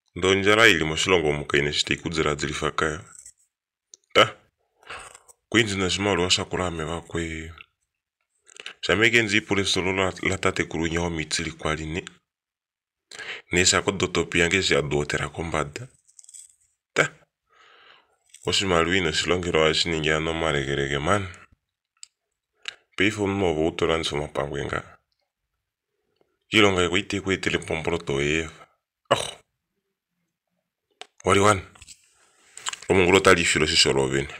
Ndonjala ili moshilongo mukaine shitikudzira dzilifakaya. Ta. Kwinzi na shimalu wa shakurame wakwe. Shameke nzi pule solo la tate kurunya wa mitsili kwa line. Nesha kodotopi yange shi adotera kombada. Ta. Oshimalu ino shilongero wa shiningi ano maregerege man. Peifo mnovo utolanso mapangwenga. Ilonga ikuite kuitele pombroto eva. Oh. Wariwan. Omunguro tali filo shisholo vene.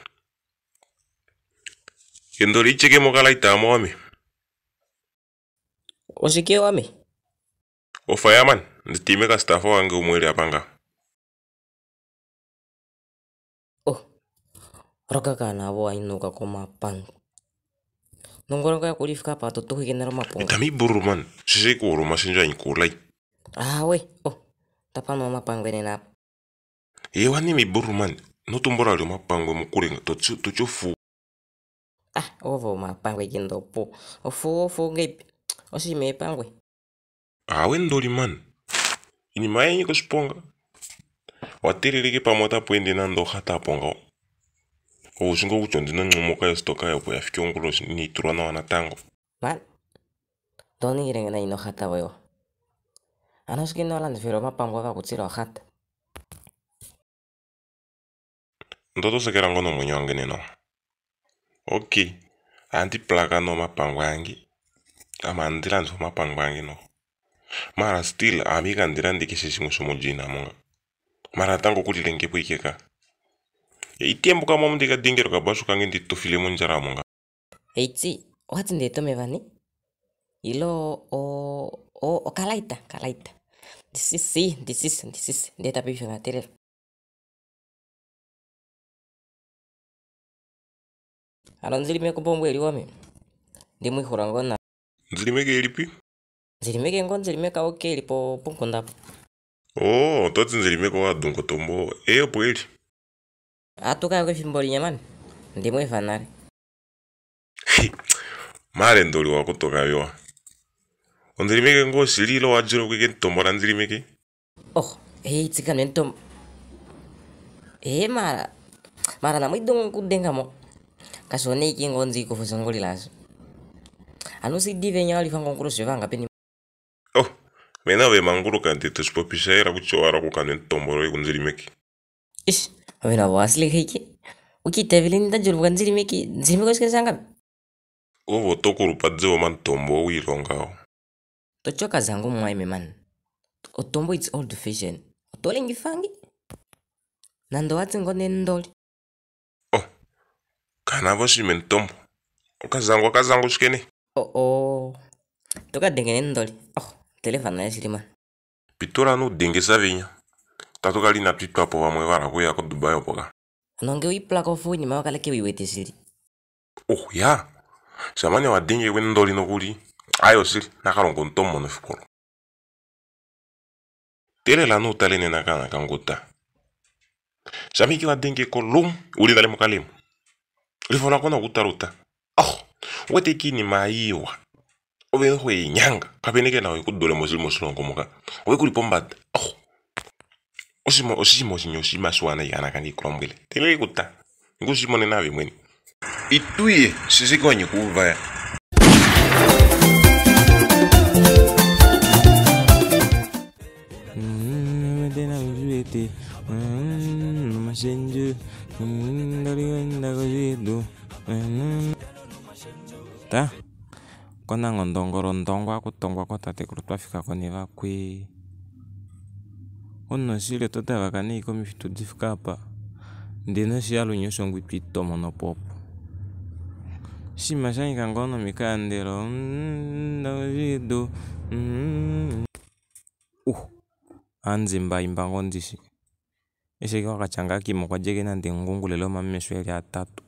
Kendori cheke mokala itamo wame. Osike wame. Ofayaman, nditime ka staff wange umwele apanga. Oh. Roka kana wa inuka koma pang. Nongoro ka kulifika pa to higenero maponga. Itami buruman, sisi kuro masinja inkulai. Ah we. Oh. Tapano mapangwe na. Wani mi buruman, no tumbora lo mapangwe mukure to chofu. Ah, ovo mapangwe gendo po. Ofo ngepi. Osi me pangwe. Wendoli man. Ini maya niko sponga. Watirike pamota puende nando hata ponga. Ozingo uchondi na ngomoka ya stoka ya po ya fikiongulo ni turana wana tango. Man. Doni girenge na ino hata wewa. Anoski no land fero mapangwa ka kutsiro hata. Ndoto sekerango no mwenyange neno. Okay. Anti plaga no mapangwa yangi. Ama andira nso mapangwa yangi no. Mara still amiga andira ndike sisi jina monga. Mara tango kulilenge po ikeka. Itiembo kama mndika dingero kabashu kange ndito file monjara monga. Eitsi, what's in the tomevani? Ilo o kalaita. This is data page na tere. Alonzili meko bombo eli wame. Ndimu ihurangona. Nzili meke elipi? Nzili meke ngonzili meka oke eli po punkonda. Oh, toti nzili meko wa dungo tombo. Po eli. Atuka yako fimboli nyaman. Ndimu ifanare. Mare ndoli wa kutoka yoa. Nzili meke ngo sililo wajiro kweke tombora nzili meke. Oh, tika nentom. Mara na mwidongo kudenga mo. Kasone iki ngonzi kufusangoli lazo. Anu si dive nya wali fango nkuru shivanga peni. Oh, mena we manguru kanti tuspopisha era kuchowara kukane tomboro ikunzili meke. Ish, wena wasli hiki. Ukitevili ndajuru kanzili meke, nzili meke sikazanga. Ovo tokuru padzeo man tombo wirongao. Tochoka zangu mwaime man. Otombo it's old fashion. Otole ngifangi. Nando wati ngone ndoli. Oh, kana voshi mentombo. Okazangu shikene. Oh. Toka dengene ndoli. Oh, telefona ya shirima. Pitora no denge savinya. Tatoka lina pitwa po wa mwevara kuya ko Dubai opoka. Nonge wipla ko fu nyima wakala ke wiwete siri. Oh ya. Samani wa denge wendoli no kuli. Ayo siri nakarongo ntomo no fukolo. Tele la no talene nakana kanguta. Samiki wa denge kolum uli dale mukalim. Lifona kona utaruta. Oh, wete kini maiwa. Obe hwe nyanga. Kapeneke na wekudole mozili mosulongo muka. Wekuli pombada. Oh. Osimo sinyoshima swana yana kangi krombele. Tele kuta. Ngushimo ne nawe mweni. Ituye sisi konye kuvaya. Ta kona ngondongoro ndongwa kutongwa kwa tate kurutwafika kone vakwe ono shile tota vakane iko mifitu difika hapa ndina shialu nyosho ngwipito monopopo shima shani kangono mikandero ndawido anzi mba imbango ndishi eshe kwa kachanga kimo kwa jege na ndengungu lelo mameshweli atatu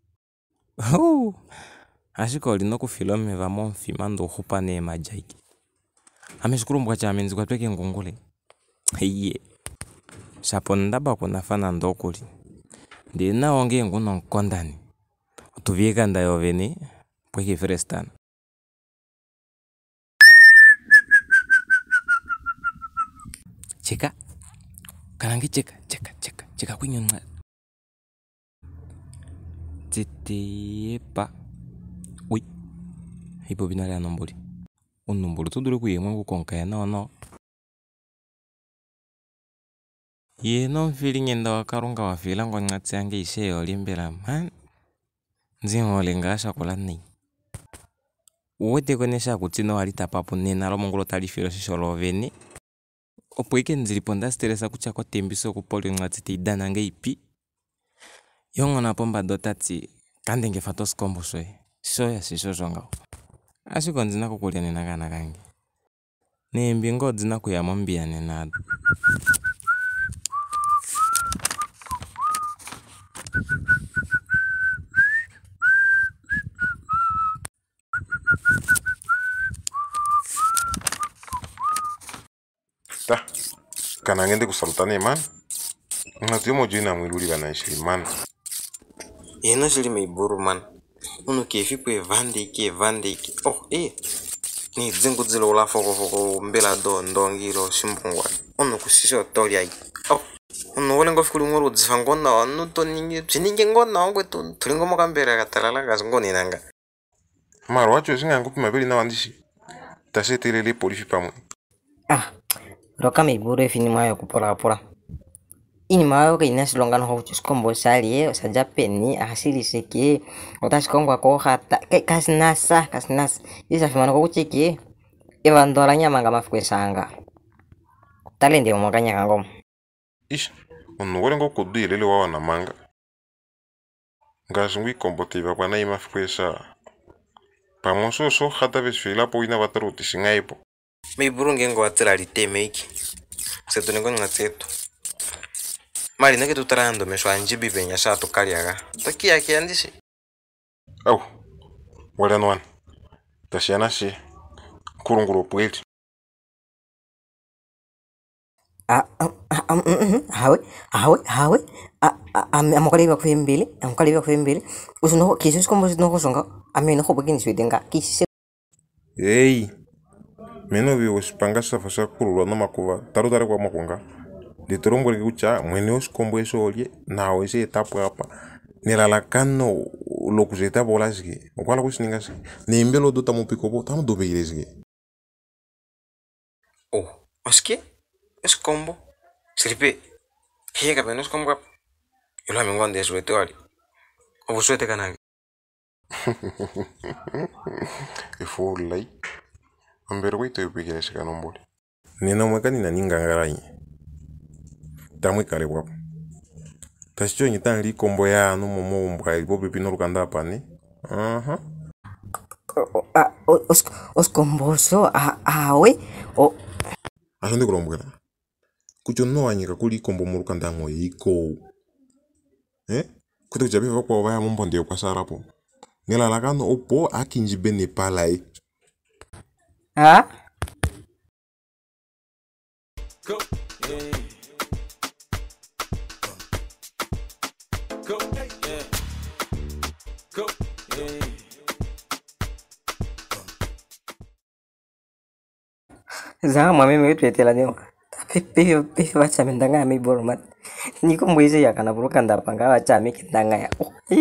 ashiko lino kufilome vamo mfimando uhupa ne majaiki ameshukuru mbwa cha amenzi kwa tweke ngungule hiye shapo ndaba kuna fana ndokuli ndina onge nguno nkondani utuvieka ndayo vene pweke frestana chika Kanangi cheka kwinyonga. Titepa. Ui. Hipo binale anomboli. Onombolo tudure kuyemwa kukonka ya no. Ye no feeling enda wakarunga wafila ngatsi yange ishe olimbela man. Nzingo lengasha kolani. Uwete konesha kutino alita papu nena lo mongolo talifilo shisholo veni. Opo ike nziliponda stressa kucha kwa tembiso kupoli ngatsi tidana nge ipi. Yongo na pomba dotati kandenge fatos kombo shoye. Shoya shisho zonga. Ashiko nzina kukulia nena gana gangi. Mbingo nzina kuyamambia nena. Ta kana ngende kusalutane man ngati mo jina mwiluli bana ishiri man Yeno shili meiburu man uno kefi kwe vande iki ni dzengu dzilo la foko mbela do ndongiro shimbungwa uno kushisho toli ai uno wole ngofi kuli ngoro dzifangona anu to ninge bzininge ngona ngwe to tulingo mokambera katalala ngazingoni nanga maro wacho zinga ngupi mabeli na wandishi tashetelele polifi pamwe roka meiburu efini mayo kupora ini mayo ke inas longan ho kombo sali sa japeni asili seke otas kongwa ko hata ke kasnasa isa fimano ko cheki evandoranya manga mafukwe sanga talende omokanya kangom ish uno wole ngo kodile le wana manga ngazingwi kombote ba kwa na imafukwe sa pamoso so hata vesfela po ina bataruti singaipo meiburu ngengo atela liteme iki setunengo ngatseto mali nake tutarando mesho anjibi benya shato kaliaga takia kiandisi wala nwan tashiana shi kurunguro pweli hawe amokaliva kwembele usuno kisus kombo no songa ameno ko begin swedenga kisi meno vi uspanga safasa kurulwa no makuva tarutare kwa makunga litorumbole kucha mwene oskombo esolie nawo ese etapo apa nelalakano lokuzeta bolazige okwala kusininga se nembelo dota mupikopo tamu dobeirezige oske eskombo sripe hega benos kombo yola mengonde suete wali obusuete kanange ifulai ambero wito yupigire sikanombole nina mwekani na ningangarai tamwe kale wapo tashicho nyita li kombo ya no momo mbwa ibo pepino rukanda pane oskomboso awe ashonde kulombwera kucho no anyika kuli kombo mu rukanda ngo iko kuto jabe kwa baya mombonde kwa sarapo nela lakano opo akinji bene palai Go, yeah. Go, yeah. Go, yeah. Zama mimi wetu etela nyo pepe wacha mendanga mi bormat niko mwize ya kana buruka ndapanga wacha mi kindanga ya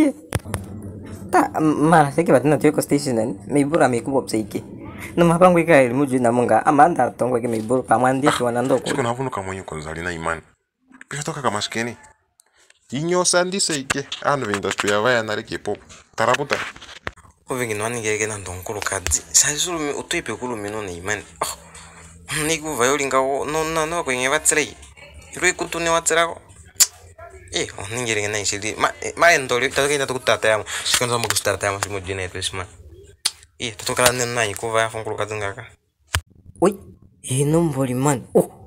ta mara seke batina tyo station nan mi bura mi kubo pseike no mapango ika muju na munga amanda tongo ke mi buru pamandi wana ndoko siko navuno kamwenye konzali na imani pia toka kama skeni inyo sandi seike anu industry ya vaya nareke pop tarabuta ovingi nwani ngeke na ndonkolo kadzi sasulu mi utoipe kulu mino na imani niku vayolinga no kwenye vatsirei iro ikutune watsirako oningere na ishili ma endoli takenda tukutata yamo sikonza mo kustata yamo simo jine twesma tatokala nena ikuva ya fungulu kadzingaka nomboli man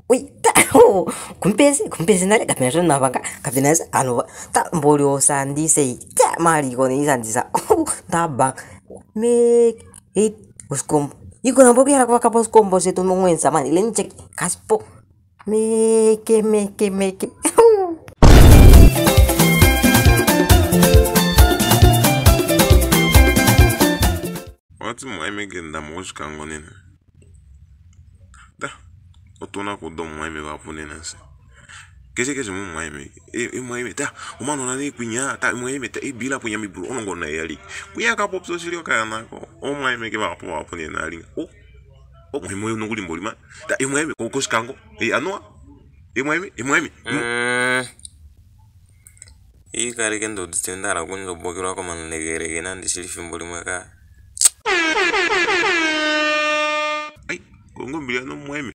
kumpezi nale kapenazo nabanga kapenazo anova ta mboli osandise mali kone isandisa taba me uskom iko na boki haraka kwa uskombo setu mwenza mani lenche kaspo meke wati mwaime genda moshi kango nina da otona kudo mwaime wapu nina se kese mu mwaime mwaime ta umano nani kunya ta mwaime ta bila punya miburu onongo na yali kuya ka pop so sirio ka nako o mwaime ke ba po ne na linga o mwaime no nguli mbolima ta mwaime ko koskango anwa mwaime kari kendo ditendara kunzo bokiro ko man negere nandi silifi mbolima ka ai kongo mbili no mwaime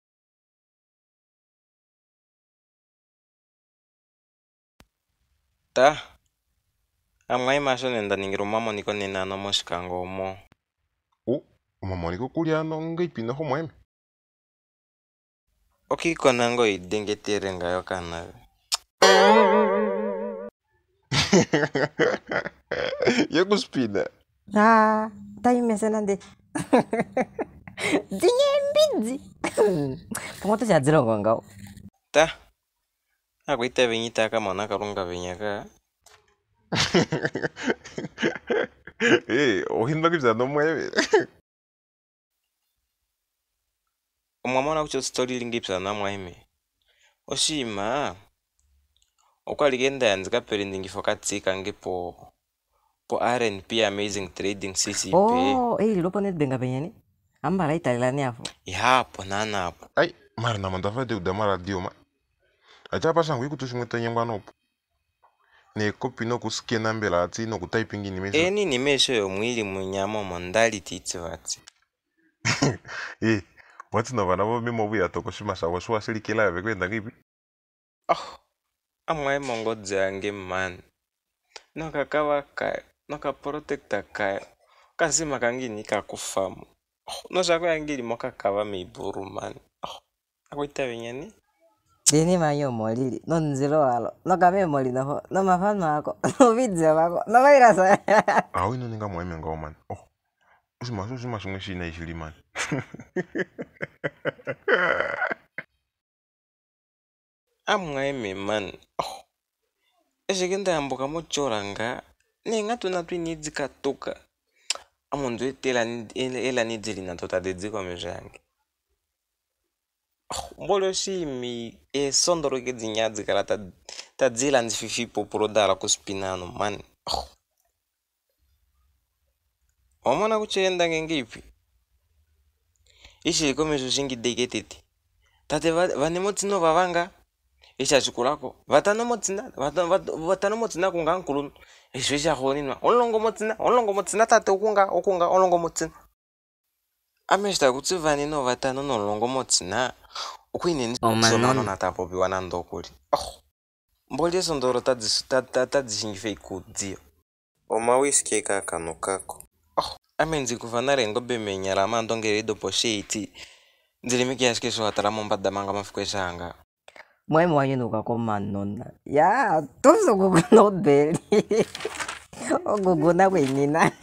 ta amwai maso nenda ningiro mamo niko nena no moskango mo mama niko kulia no ngai pina ho mwaime konango idengete ngayo kana ya kuspina Tai mesenande. Dinyembidzi. Pomoto cha zero ngao. ta akuita vinyita kama nakarunga vinyaka ohinda kibza no mwaime omwamona kucho story lingipsa na mwaime oshima okwaligenda yanzika perindingi fokatsika ngipo po RNP amazing trading CCP Lilopo net benga benyani ambala italilani hapo yapo nana hapo ai mara na mandafa de udamara dioma aja pasa ngwi kutushimeta nyamba nopo ne kopi no kuskena mbela ati no kutyping ni meso ni mesho yo mwili munyama mondality itsivati wati no bana bo mimo buya tokoshima sawa swa silikela yabe kwenda ngipi amwaye mongodze yange man nokakawa kayo nokaprotecta kayo kazima kangini kakufamu noshako yangili mokakava meiburu man akuita vinyani deni mayo molili no nzilo walo no kame moli no mafano ako no video wako no virus wino ninga mwaime ngao man usima sungeshi na ishili man amwaime man eshekenda yamboka mochoranga nenga tuna twinidzika toka amundu ela nidzili na tota dedziko mejo yange mbolo shimi sondoro ke dzinyadzi kala tadzila nzififipo prodara kuspinano man omona kuchenda ngengipi ishiko mejo shingi deketete tate vane motsino vavanga ishachikulako vatano motsina kunga nkulu isho ishakhonina olongo motsina tate okunga olongo motsina ameshta kutsi vanino vatano nolongo motsina ukuine somano natapopiwa nandokuli mboli sondoro tadzishingife ikudziyo omawiski kakano kako amenzi kuvana rengo bemenyala mandongerido posheiti nzilimikiyashikesho watalamo mbadamanga mafukweshanga Mwaimu wanyinuka ko manona ya tuzo guguno beli oguguna kwenina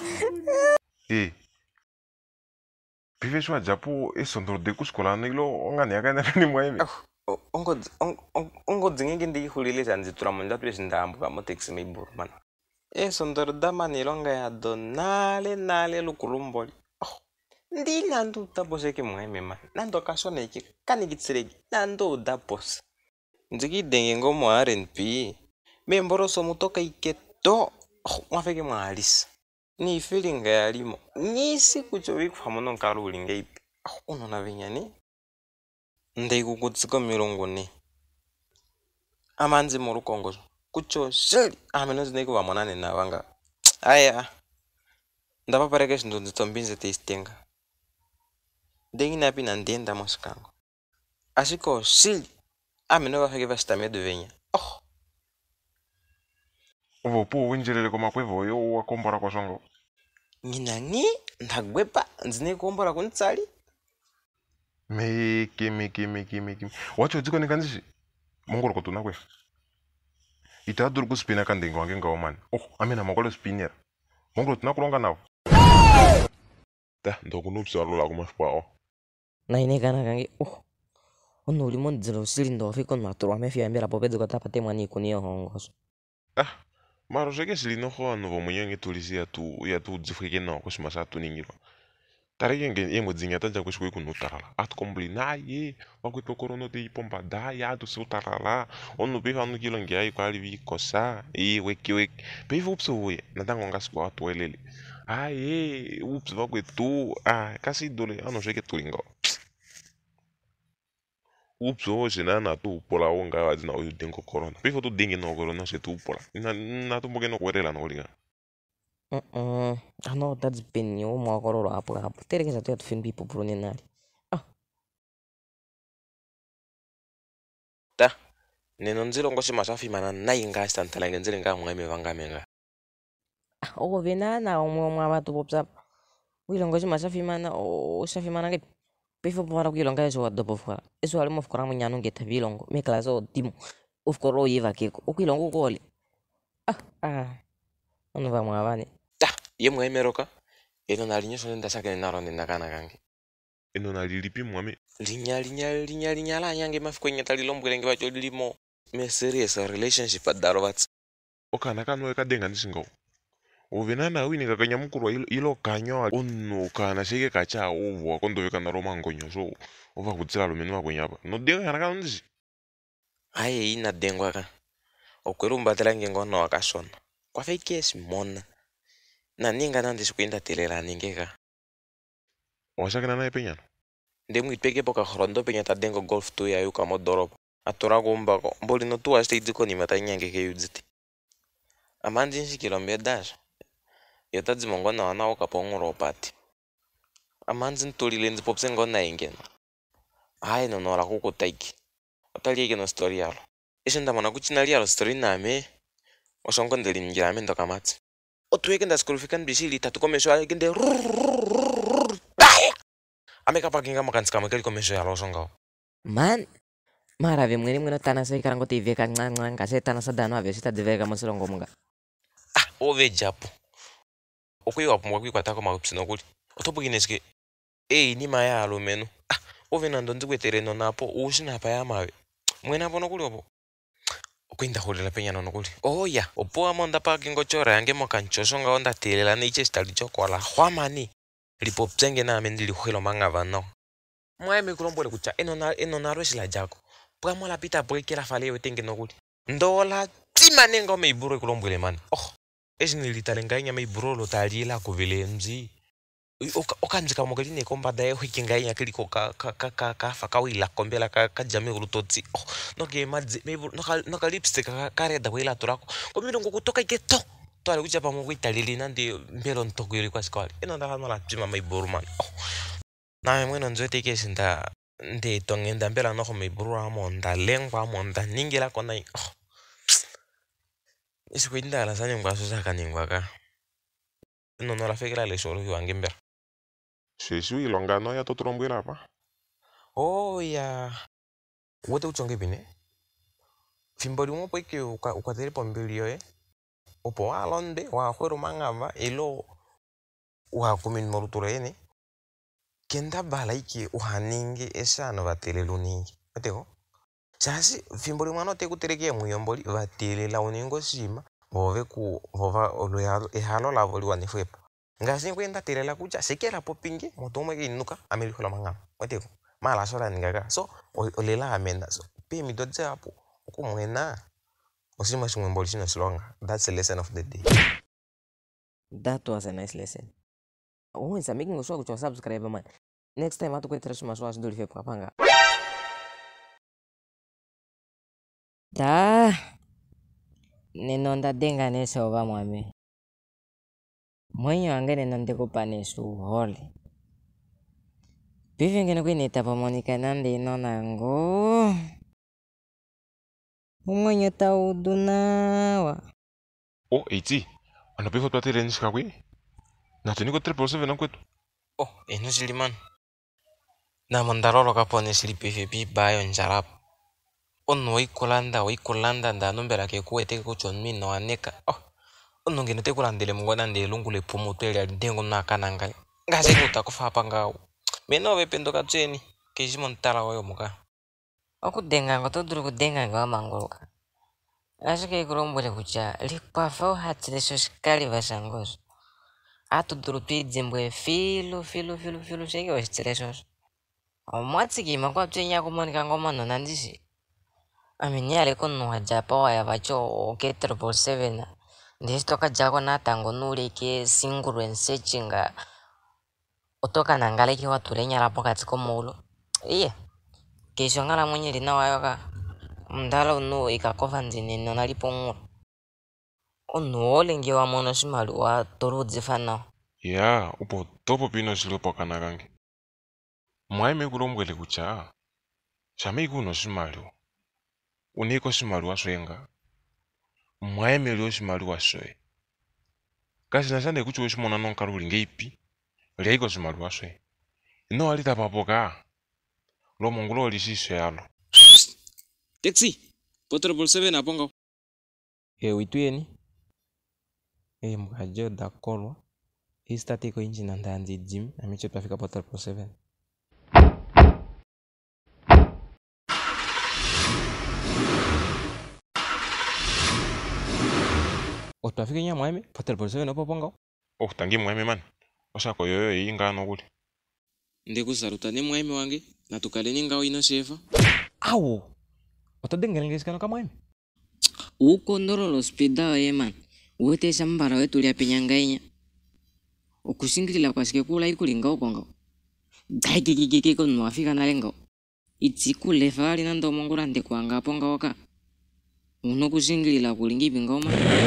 piveshwa japo sondoro de kuskola nilo ongani yakana ni mwaime ongo dzingi ndihulile zanzitura monda twezindambuka motaxi meiburu man sondoro damanilonga ya nale lukulumboli nando utaposeke mwaime man nando kashoneke kanikitsereki nando udapose nzikidenge ngomo RNP memboroso mutoka iketo mwafeke mwalisa ni feeling yalimo nisi kucho vikwamono nkalulinga ipi unona vinyani ndikukutsiko milongo ne amanzi murukongo kucho sheli ameno zineko vamonane navanga aya ndapapareke shindu nditombinze teistenga ndenginapi na ndenda moskango ashiko shili ameno vafeke vashitamedu venya ovopo winjelele koma kwevo yo wakombora kwa songo nginani ndagwepa nzine kuombora kunitsali meke wacho dziko nikanzishi mongoro kotuna kwe itaduru kuspina kandengo wange ngao man amena mongolo spinera mongoro tunakulonga nawo ndokunupsa lola kumafipao nainekana kange ono ulimo ndzilo usilindo ofiko nmatulwa mefia mbera popedzo katapate mwani kuniyo hongoso maro sheke silinoho ano vomwenye tulisi ya tu dzifweke nao kushimasa tuningiro Tareke nge mudzinga tanja kushwe kunutarala. Atu kombli na ye, wakweto korono te ipomba da ya tu sutarala. Onu befa nu kilo nge ai kwali vi kosa. Weki. Befa upso we, natango ngaspo atu welele. Ups wakweto. Kasi dole ano sheke tulingo. Ups hoje na tu pola onga wazina oyu dengo corona. Befa tu dengue no corona se tu pola. Na tu moge no kwerela no liga. Ano that's been yo mo kororo hapo. Tere kesa tu ya tufin bipo pro nenari. Ta neno nzilo ngoshi masafi mana nainga stantalange nzile nga mweme vangamenga. Venana omwe watu popsa. Wilo ngoshi masafi mana o safi mana ke. Befo para wilo nga eso adobo fora. Eso alimo fora mo nyanu ngeta vilongo. Me klaso timo. Of koro yiva keko. Okilongo kole. Ono va mwavani. Ta ye mweme roka. Eno nalinyo sonenda sake naronde nakana kange. Eno na lilipi mwame. Linya la nyange mafiko nyeta lilombwelenge bacho limo. Me serious relationship adaro bats. Okana no eka denga nisingo. Uvenana wini kakanya mukuru ilo kanyo onu kana sheke kacha uvu kondo veka na roma ngonyo so ova kutsira lumeni wa kwenyapa no denga kana kana ndisi Aye ina dengwa ka okweru mbatelange ngono wakashona kwa fake yes mona na ninga nandi sikuinda telera ningeka washakana naye penyano ndemu ipeke poka horondo penya ta dengo golf tu ya yuka modoropo atora gombako mboli no tu ashte idziko ni mata nyange ke yudzite amandi nshikilombe dash yotadzi mongona wana ukapongoro pati amanzi ntolile nzi popse ngona ingena hayi nonora kukutaiki otalieke no story yalo isho ndamona kuchina lialo story name oshongo ndelingira ame ndokamatsi otuweke ndasikulufika bishili tatu komesho alekende amekapakinga makansika mwekeli komesho yalo oshongawo Man, marave mwene mwene tana se karango tiveka nganga se tana sadano aveshe tadziveka musilongo munga. ove japo okwiwa pumwa kwikwatako maupsino kuli otopukineske ni maya alo menu ove nando nzikwetereno napo ushinapa ya mawe mwene apo nokuli opo okwinda hulila penya nono kuli oya opo amonda pakingo chora yange mokanchoshonga onda telela neiche stalicho kola hwamani lipo psenge na amendi lihwelo mangava no mwae mikulombole kucha eno narweshila jako pwamola pita brekela falewe tenge nokuli ndola tima nenga meiburo ikulombwele mani esi nilitalenga inya meiburo lo taliela kuvile mzi okanzika mogeline kombada ye hikinga inya kiliko ka kawila kombela ka jame ulutotsi noke madzi meiburo noka lipstick kareda wela turako komilongo kutoka iketo twale kuchapa mo kuitalili nandi mbelo ntoko yuri kwa skwali eno ndakanola tima meiburo mani na mweno nzote kesi nde tongenda mbela noko meiburo amonda lengwa amonda ningela kona isikwinda la sanye ngwaso saka ningwa ka no la fekela le shoro wange mbera sheshu ilonga no ya totrombwela apa ya wote uchonge bine fimboli mo poike ukatere pombilio opo wa londe wa hwero mangava ilo wa kumin morutura ene kenda bala iki uhaninge esano batelelo ningi ateko sasi fimboli mwana te kutereke muyomboli batelela uningo shima bove ku vova oloyalo ehalo la voli wanifwepo ngasi kwenda telela kucha sekela popinge motomwe ke inuka amelihola mangama ateko mala sora ningaga so olela amenda so pe mi dodze apo okumwena osima shimwemboli shino slonga. That's the lesson of the day. That was a nice lesson. Once I'm making sure to subscribe, man. Next time I have to go to my source do the papanga. Da nenonda denga nesa oba mwame. Mwenye wange nenonde kupane su holi. Bivi ngene kwenye tapamonika nande inona ngo. Mwenye taudunawa. Eiti anapefo twatele nishika kwe na teniko triple 7 na kwetu eno siliman na mondarolo kapone silipefe pi bayo njarap ono ikulanda nda nombera ke kuete ko chonmi no aneka ono ngene te kulandele mngona nde lungule pomotele adengo na kananga ngase kuta kufa panga meno bependo katseni ke jimontala wayo muka Okudenga ngotoduru kudenga ngwamanguluka. Asike kulombole kucha likpafa uhatsile sosikali vasangozo. atudurutwidzimbwe filu sheke wesitselesosho omwatsikima kwapchenya kumonika ngomano nandishi aminyale kunuha japa waya vacho ke 777 ndisitoka jako natango nuleke singurwen sechinga otoka nangaleki watulenyala pokati komulo iye kesho ngala mwenye lina wayoka mndala unu ikakova nzinino nalipo ng'uro unu olenge wa mono shimaliwa toludzifana ya upo topo pino silopokana kange mwaime kulombwele kucha shame ikuno shimaliwa uniko shimaliwa swenga mwaime lyo shimaliwa shwe kasi nashande kuchi weshimona nonkaluli ngeipi lyaiko shimaliwa shwe ino walita papoka lo mongulo lishishe yalo Taxi. Potro por 7 aponga. Uituyeni. Mkajo da kolwa. Istate ko inji na ndanzi gym. Amicho tafika potro por 7. Otafika nya mwaime potro por 7 opo ponga. tangi mwaime man osako yoyo ingano kuli Ndikusarutane mwaime wange na tukaleni ngao ino shefa. Awo. Otadengelengesikano kama mwaime. uko ndorolo spida man wote shambara wetu lya pinyangainya okusingilila kwasike kula ikulinga ukonga daikikikiki kunu afika nalengo itsikule fali nando mongura ndikwanga ponga waka uno kusingilila kulingi pingoma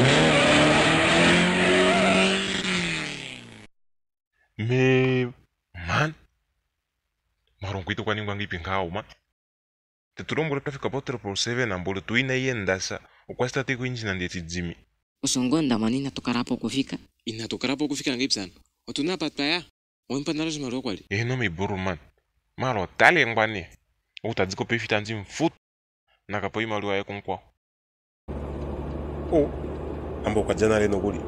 me man maronkwito kwani ngwangi pingao man tetulombolo tafika potro por 7 ambolo tuina yendasa ukwasta tiko injina ndeti dzimi usongonda manina tukarapo kufika Inatukarapo kufika ngipsana. Otuna pataya. Wempa naloji maro kwali. no me buru man malo tale ngwani utadziko pefita nzim fut nakapo imaluwa yakonkwa ambo kwa jana leno kuli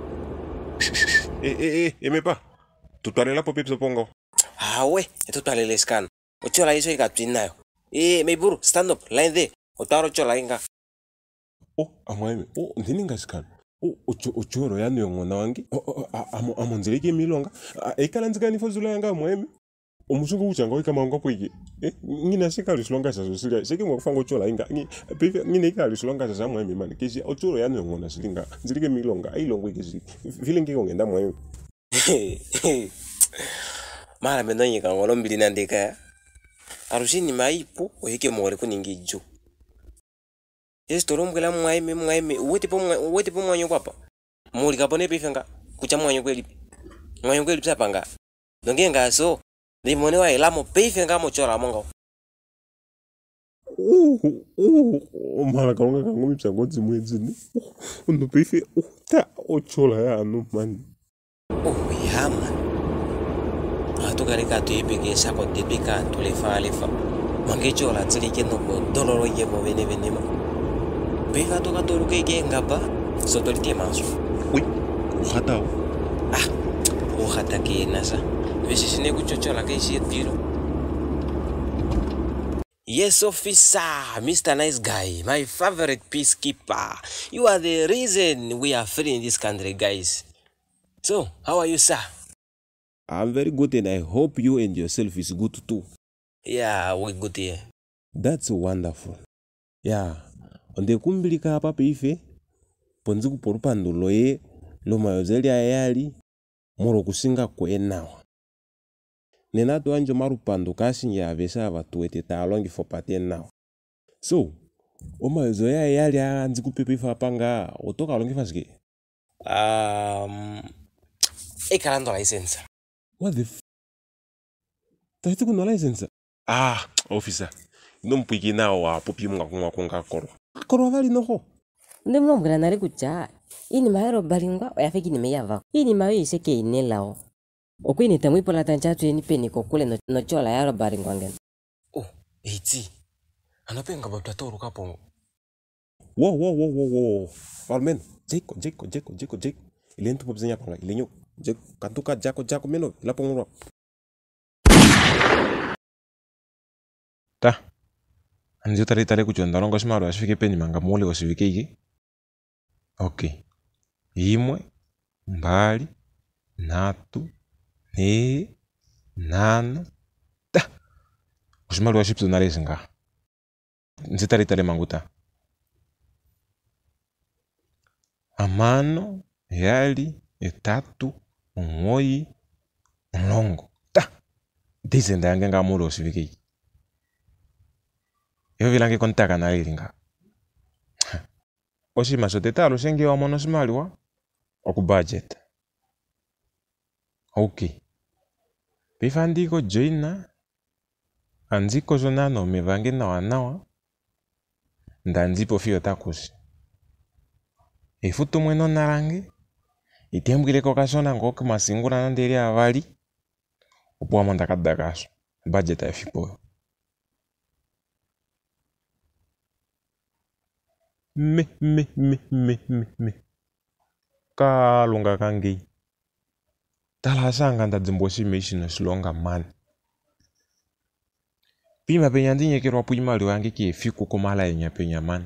emepa tutwalela po pepso pongo Awe, tutwalele scan. Ochola iso ikapinayo. Meiburu, stand up, line there. Otaro chola inga. amwaime ndininga sikana ochoro yanu yongona wangi amonzeleke milonga ekala nzikani fozula yanga amwaime omusungu uchanga wikama wanga poike ngina sikali silonga sazo silia seke mwakufanga ochola inga ngina ikali silonga sazo amwaime mani kesi ochoro yanu yongona silinga nzilike milonga ailongo ikesi vile ngeke ngenda amwaime Mara menonye kangono mbili nandeka ya. Arushini maipu ohike mwore kuningi jo. Yes torombwela mwaime uwete po mwanyo kwapa. Muri kapone pifenga kucha mwanyo kweli. Mwanyo kweli psapanga. Dongenga so ndimone wa elamo pifenga mochora mongo. mala kalonga kangu mipsango dzimwedzini uno pefe ta ochola yanu mani Ya man. Tukareka tuipeke sako tepeka tulefalefa. Mangechola tsilike noko doloro yebo bene ma. Beva toka toruke ngaba sotolite manso. oui ukhatao Ukhata ke nasa. Vesisine kuchochola ke shitiro. Yes, officer, Mr. Nice Guy, my favorite peacekeeper. You are the reason we are free in this country, guys. So, how are you, sir? I'm very good and I hope you and yourself is good too. Yeah, we're good here. That's wonderful. Yeah. Onde kumbilika hapa peife. Ponzi kuporupandu loye. Loma yozeli ayali. Moro kusinga kwe nawa. Nenatu anjo marupando kasi ya Aveshe avatuwete taalongi fopate nawa. So, oma yozoya ayali anzi kupepe hapanga. Otoka alongi fasike. Ekalando license. What the f... Tahiti kuna license? officer nompwiki nao wa popi mwa konga koro Akoro vali noho. ndi mnombwela nali kucha ini mayero balingwa oyafiki nimeyava ini mayo iseke inelao okwini tamwipola tanchatu yeni peniko kule nochola yaro balingwa ngena Eti. Anapenga batatoru kapongo. Wow. Almen, Jeko. Ile ntu popzenya panga ile nyo. Jeko kantuka jako meno la pongro. ta anzi tare kuchonda longo shimaro ashifike peni manga mule wasivike iki okay imwe mbali natu ne nano ta oshimaliwa shipi tunalezi nga nzitalitale manguta amano yali etatu omuoyi omulongo ta dizenda yange nga mulo osiviki yo vilange kontaka nalili nga oshima soteta lusenge wa mono shimaliwa oku budget okay pifandiko joina anziko zonano mevange nawa ndanzipo fiyo takusi ifutu mweno narange itembwileko kashona ngoku masingura nandeli avali opuwa mondakadakaso budget afipo me kalunga kangi talasanga ndadzimboshi meshino shilonga mani pima penya ndinyekerwa puimaliwa yange kiefiku kumala yenya penya mani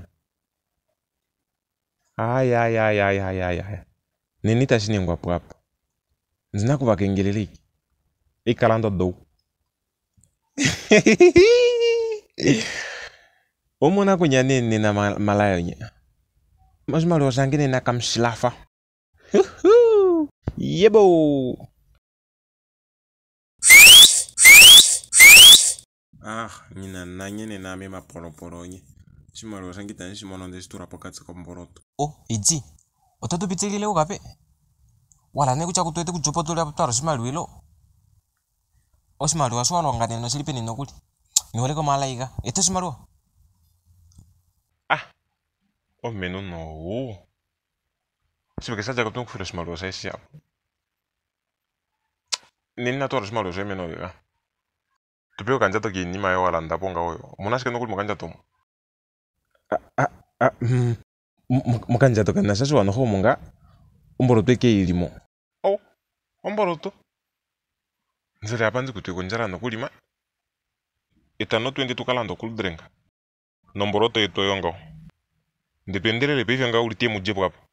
aya nini tashinengwa pwapa nzina kuvakengeleleki ikalando dou omona kunya nene na malayo nya mazimaliwa zange nena kamshilafa yebo nina nanyene name mapolopolonye shimaliwa zange tani shimono ndesitura pokati komboroto idzi otatupitsilile ukape wala nekucha kutwete kujopotolera patwaro shimaliwa ilo oshimaliwa shiwalonganeno shilipe nino kuli niwoleko malaika eto shimaliwa omeno no siveke saja kutunga kufira shimaliwa saisi yapo nini natwara shimaliwa shemeno vika tupeo kanjato kinima yo walanda ponga oyo munashike nokuli mukanjato mukanjato kanashashi wanoho munga umboroto eke ilimo omboroto nzele apanzi kuti kunjara nokulima itano 20 tukalanda okuludrenga nomboroto yeto yonga ndipendelele peife nga ulitie mujepo apo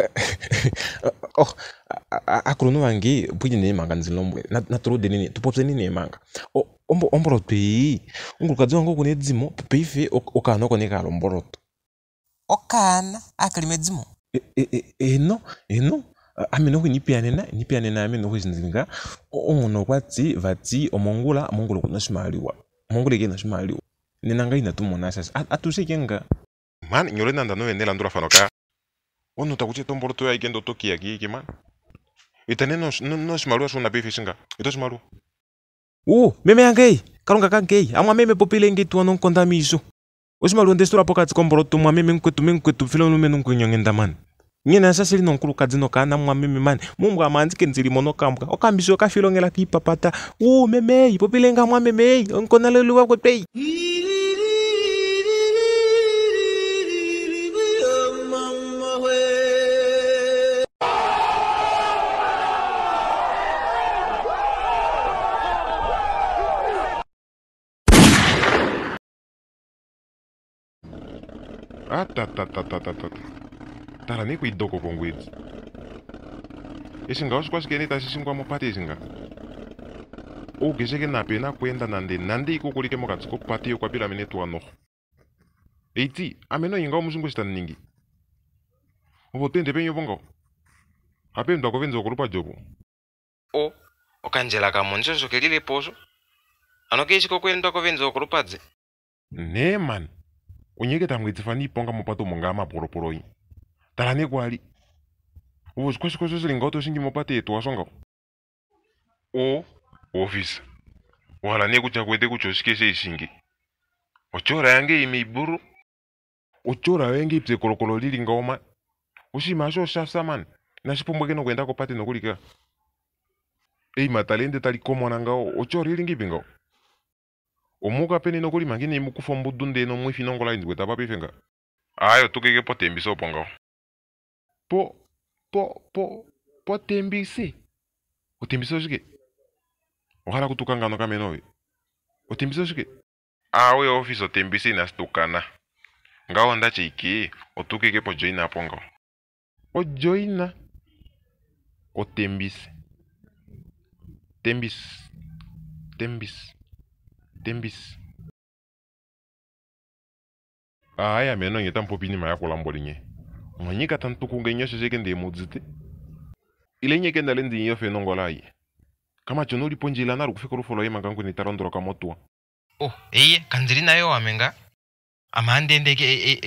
akuluno vange pwiji nemanga nzilombwe naturude nini tupopse nini emanga omboroto iyi ungulukadziwa ngo kune dzimo peife okana okonekala omboroto okana akalime dzimo eno amene nipianena amene okwizinzinga omono kwatsi vatsi omongula kuna shimaliwa omongula kena shimaliwa nenanga inatumona sasa atusekenga man nyole nanda no enela ndura fanoka ono takuche tomboroto ya ikendo toki ya kiki man itane no shimaliwa shuna befi shinga ito shimalu meme yangei kalunga kangei amwa meme popile ngetu ono nkondamiso oshimalu ndestura pokati komboroto mwa meme nkwetu filo numeno nkunyongenda man ngena sasa lino nkulukadzi nokana mwa meme man mumbwa manzi kenzili mono kambwa okambiso kafilongela kipapata meme popile nga mwa meme nkona lelu kwa pei tala ni kuidoko kongwezi isinga oshikwashikeni tashishingwa mopati isinga ugesheke nape nakwenda nande ikukulike mokatsi kopati yokwapila mene tuanoho eiti ameno inga omusungu shitani ningi opo tende penyo bongo ape mtu akovenza okulupa jobo okanjela kamonjo kelile pozo anokeshiko kwenda akovenza okulupadze ne man unyeke tamwezi fani iponga mopato monga mapolopolo yi tala ne kwali uvo shikwashikosho shilinga otoshingi mopate yetu wasonga ofisa wala ne kucha kwete kuchoshikeshe ishingi ochora yange imiburu ochora yange ipse kolokolo lilinga oma ushima sho shafsa man nashipombweke nokwenda kopate nokulika matalende tali komona ngao ochora ilingi pinga omuka pene nokuli mangine imukufa mbudu ndeno mwifi nongola indweta papifenga ayo tukeke po tembise oponga po tembise otembise oshike ohala kutukanga no kamenowe otembise oshike awe office otembise inasitukana ngao ndache iki otukeke po joina aponga ojoina otembise Tembis. Tembis. Tembis. Aya meno ngeta mpopini ma yakola mbolinye. Mwanyika tantuku ngenya sheke nde mudzite. Ile nyeke ndalendi yofe nongola yi. Kama chono liponji la naru kufika rufolo yema kangu ni tarondro kamotua. Oh, eye kanziri nayo wamenga. Amande ndeke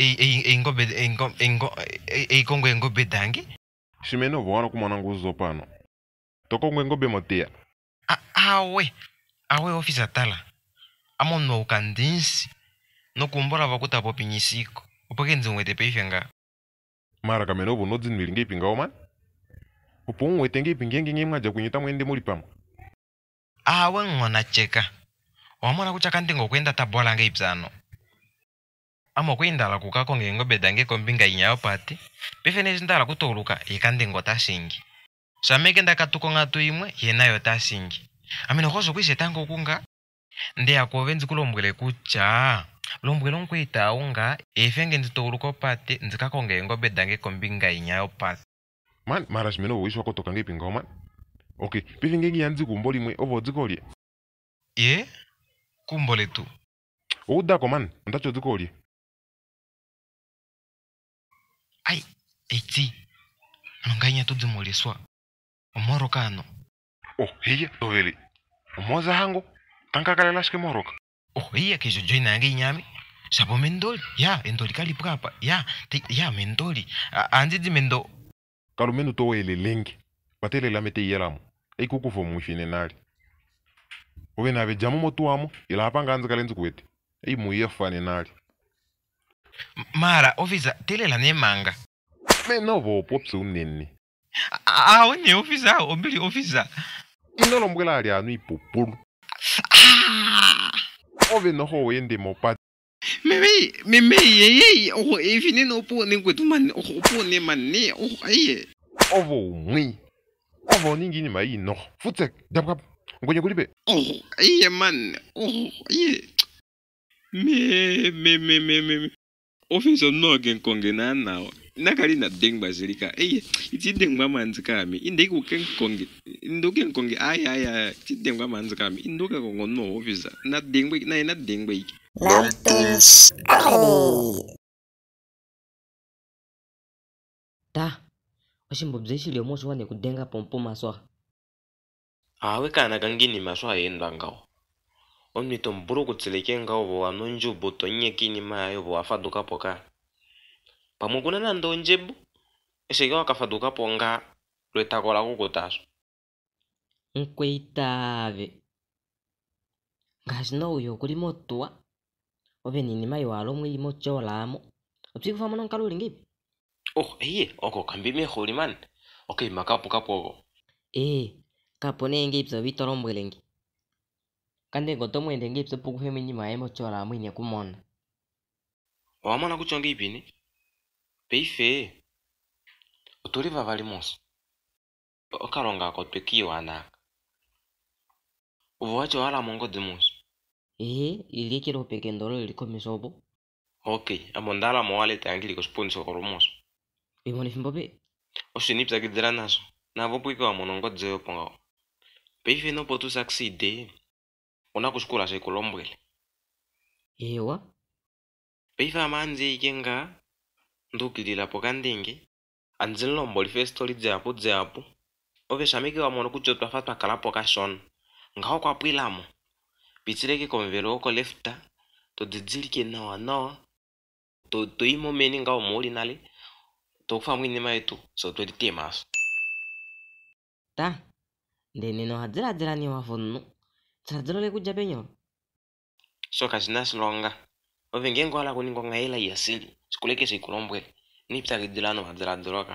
kongo ngobe dangi. Shimeno wana kumana nguzo pano. Toko ngobe motea. Awe ofisa tala. Amo no kandinsi. No kumbora vakuta popinyisiko. Upakenzi mwete peifenga. Mara kameno bo nodzin milinge pinga oman. Upon wetenge pingenge ngemaja kunyita mwende muri pam. Awe ngona cheka. Wamona kuchaka ndingo kwenda tabola ngeipsano. Amo kwenda la kukako ngobe dange kombinga inyao pati. Pefene ndala kutoluka ikandingo tasingi. Sameke ndakatuko ngatu imwe yenayo tasingi. Amino koso kwise tango kunga. Nde akovenzi kulombwele kucha. Lombwele nkwita unga efenge nditoluko pati nzikako ngobe dange kombinga inyao pati. Man, mara shimeno wisho wako tokange pinga oman. Okay, pefenge yanzi kumboli mwe ovo dzikolie. Ye? Kumbole tu. Udako man, ndacho dzikolie. Ai, eti. Anonganya tudzimuleswa. Omoroka ano. Oh, hiye, toveli. Moza hango, tankakale lashke moroka. Oh, hiye kesho joina yange inyami. Sabo mendoli. Ya, endoli kali prapa. Ya, mendoli. Anzizi mendo. Kalumenu towe ele lengi. Batele la mete yelamu. Eikuku fo mwifine nali. Owe na jamu motu amo, ila hapa nganza kalenzi kwete. Muye fane nali. Mara, ofisa, tele la ne manga. Me novo popse unenni. Wene ofisa, obili ofisa. Inolo mbwela ali anu ipopulu. Ove noho wende mopati. Meme, ye, oh, efine no po ne kwetu man, oh, po ne man, oh, aye. Ovo mwi. Ovo ningini ma no. Futsek, dabkap. Ngonye kulibe. Oh, aye man, oh, aye. Me. Ofisa no gen konge na nawa. Nakali na deng bazilika. Aye, iti deng mama nzikami. Inde ku ken konge. Indoke konge aya. Iti deng mama nzikami. Indoka kongo no ofisa. Na deng ba. NamToons Comedy. Ta. Oshimbo bzeshi lyo moshi wane kudenga pompo maswa. Awe kana kangini maswa yenda ngao. Omnito mburu kutseleke ngao bo anonju boto nyekini mayo bo afaduka poka. Pamukuna na ndonjebu. Esege wakafaduka ponga lwetakola kukotaso. Nkweitave. Ngashino uyo kuli motua. Ove nini mayo walo mwili mochola amo. Opsiku fama nonkaluli ngipi? Oh, iye, oko kambi meholi man. Okay, makapu kapo. Kapone ngipso vitoro mbwelengi. Kande goto mwende ngipso puku femini maemo chola amo ine kumona. Wamana kuchongi ipini. Peife. Uturi vavali moso. Okaronga kotpeki wana. Uwacho wala mongo dimuso. Ilikiro pekendolo iliko misobo. Okay, amondala mwale tangili ko sponsor koromoso. Imoni fimbobe. Oshinipsa kidira naso. Na vopuiko wa monongo dzeo ponga. Peife no potu succeed. Una kushkula se kolombwele. Ewa. Peife amanzi ikenga. Ndukilila pokandingi. Anzilo mboli festoli dzeapu. Ove shamiki wa mono kuchotwa fatwa kalapo kashon. Ngao kwa pwilamo. Pichireke konvelo oko lefta. To didzilike nawa. To imo meni ngao moli nale. To fa mwini maetu. So to edite maso. Ta. Ndeni no hadzira ni wafonu. Tsadziro le kuja penyo. So kashina silonga. Ove ngengo ala kuningo ngaila yasili. Sikuleke se kolombwele. Nipta kidilano hadzira.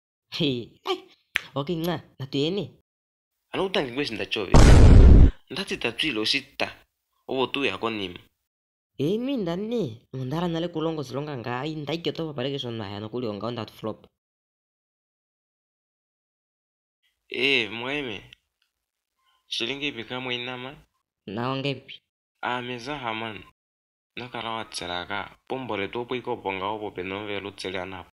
Okay nga. Natuyeni. Ano utangi kwesi ndachove. Ndati tatwilo sita. Owo tu ya konima. Minda ni. Mundara nale kulongo silonga nga. Ndaike topa pareke sonna ya nokuli onga onda flop. Mweme. Shilingi ipika mwinama. Naongepi. Meza haman. Nakara watselaka. Pombole topo iko ponga opo penove lutsele anapo.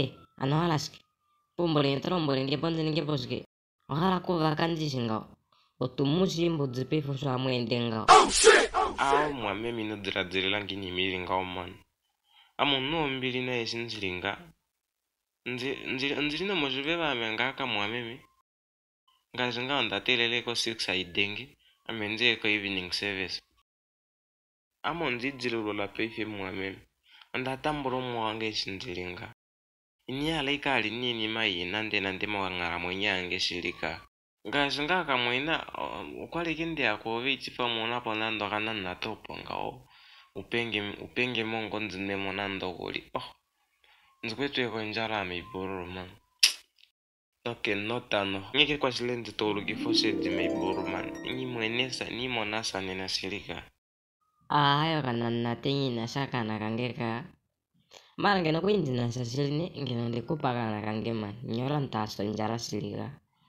Ano halaski. Pumbole ntrombole nge ponze nge boske. Ohala kuva kanji shingao. Otumushi mbudzi pifo swa mwendenga. Awo mwamemi no dziradzirira ngini milinga omani. Amo no mbili na esinzilinga. Nzili no mojive ngaka mwamemi. Ngazinga ondatelele ko 6 aidengi. Amenze ko evening service. Amo nzidzilulo la pife mwamemi. Ndatamburo mwange esinzilinga. Inyala ikali nini mai nande mwangara mwenyange shilika. Ngazinga kamwena ukwali kindi akovi chipa mwana ponando kana natopo ngao. Upenge mongo nzine monando goli. Nzikwetu yako njara miburu man. Okay, notano. Nyeke kwa silenzi tolugi fose di miburu man. Ni mwenesa ni monasa nina shilika. Ayo kana natengi na shaka na kangeka. Mara ngena kwindi na shashilini ngena ndikupa kana kangema. Nyora ntasto njara shilika.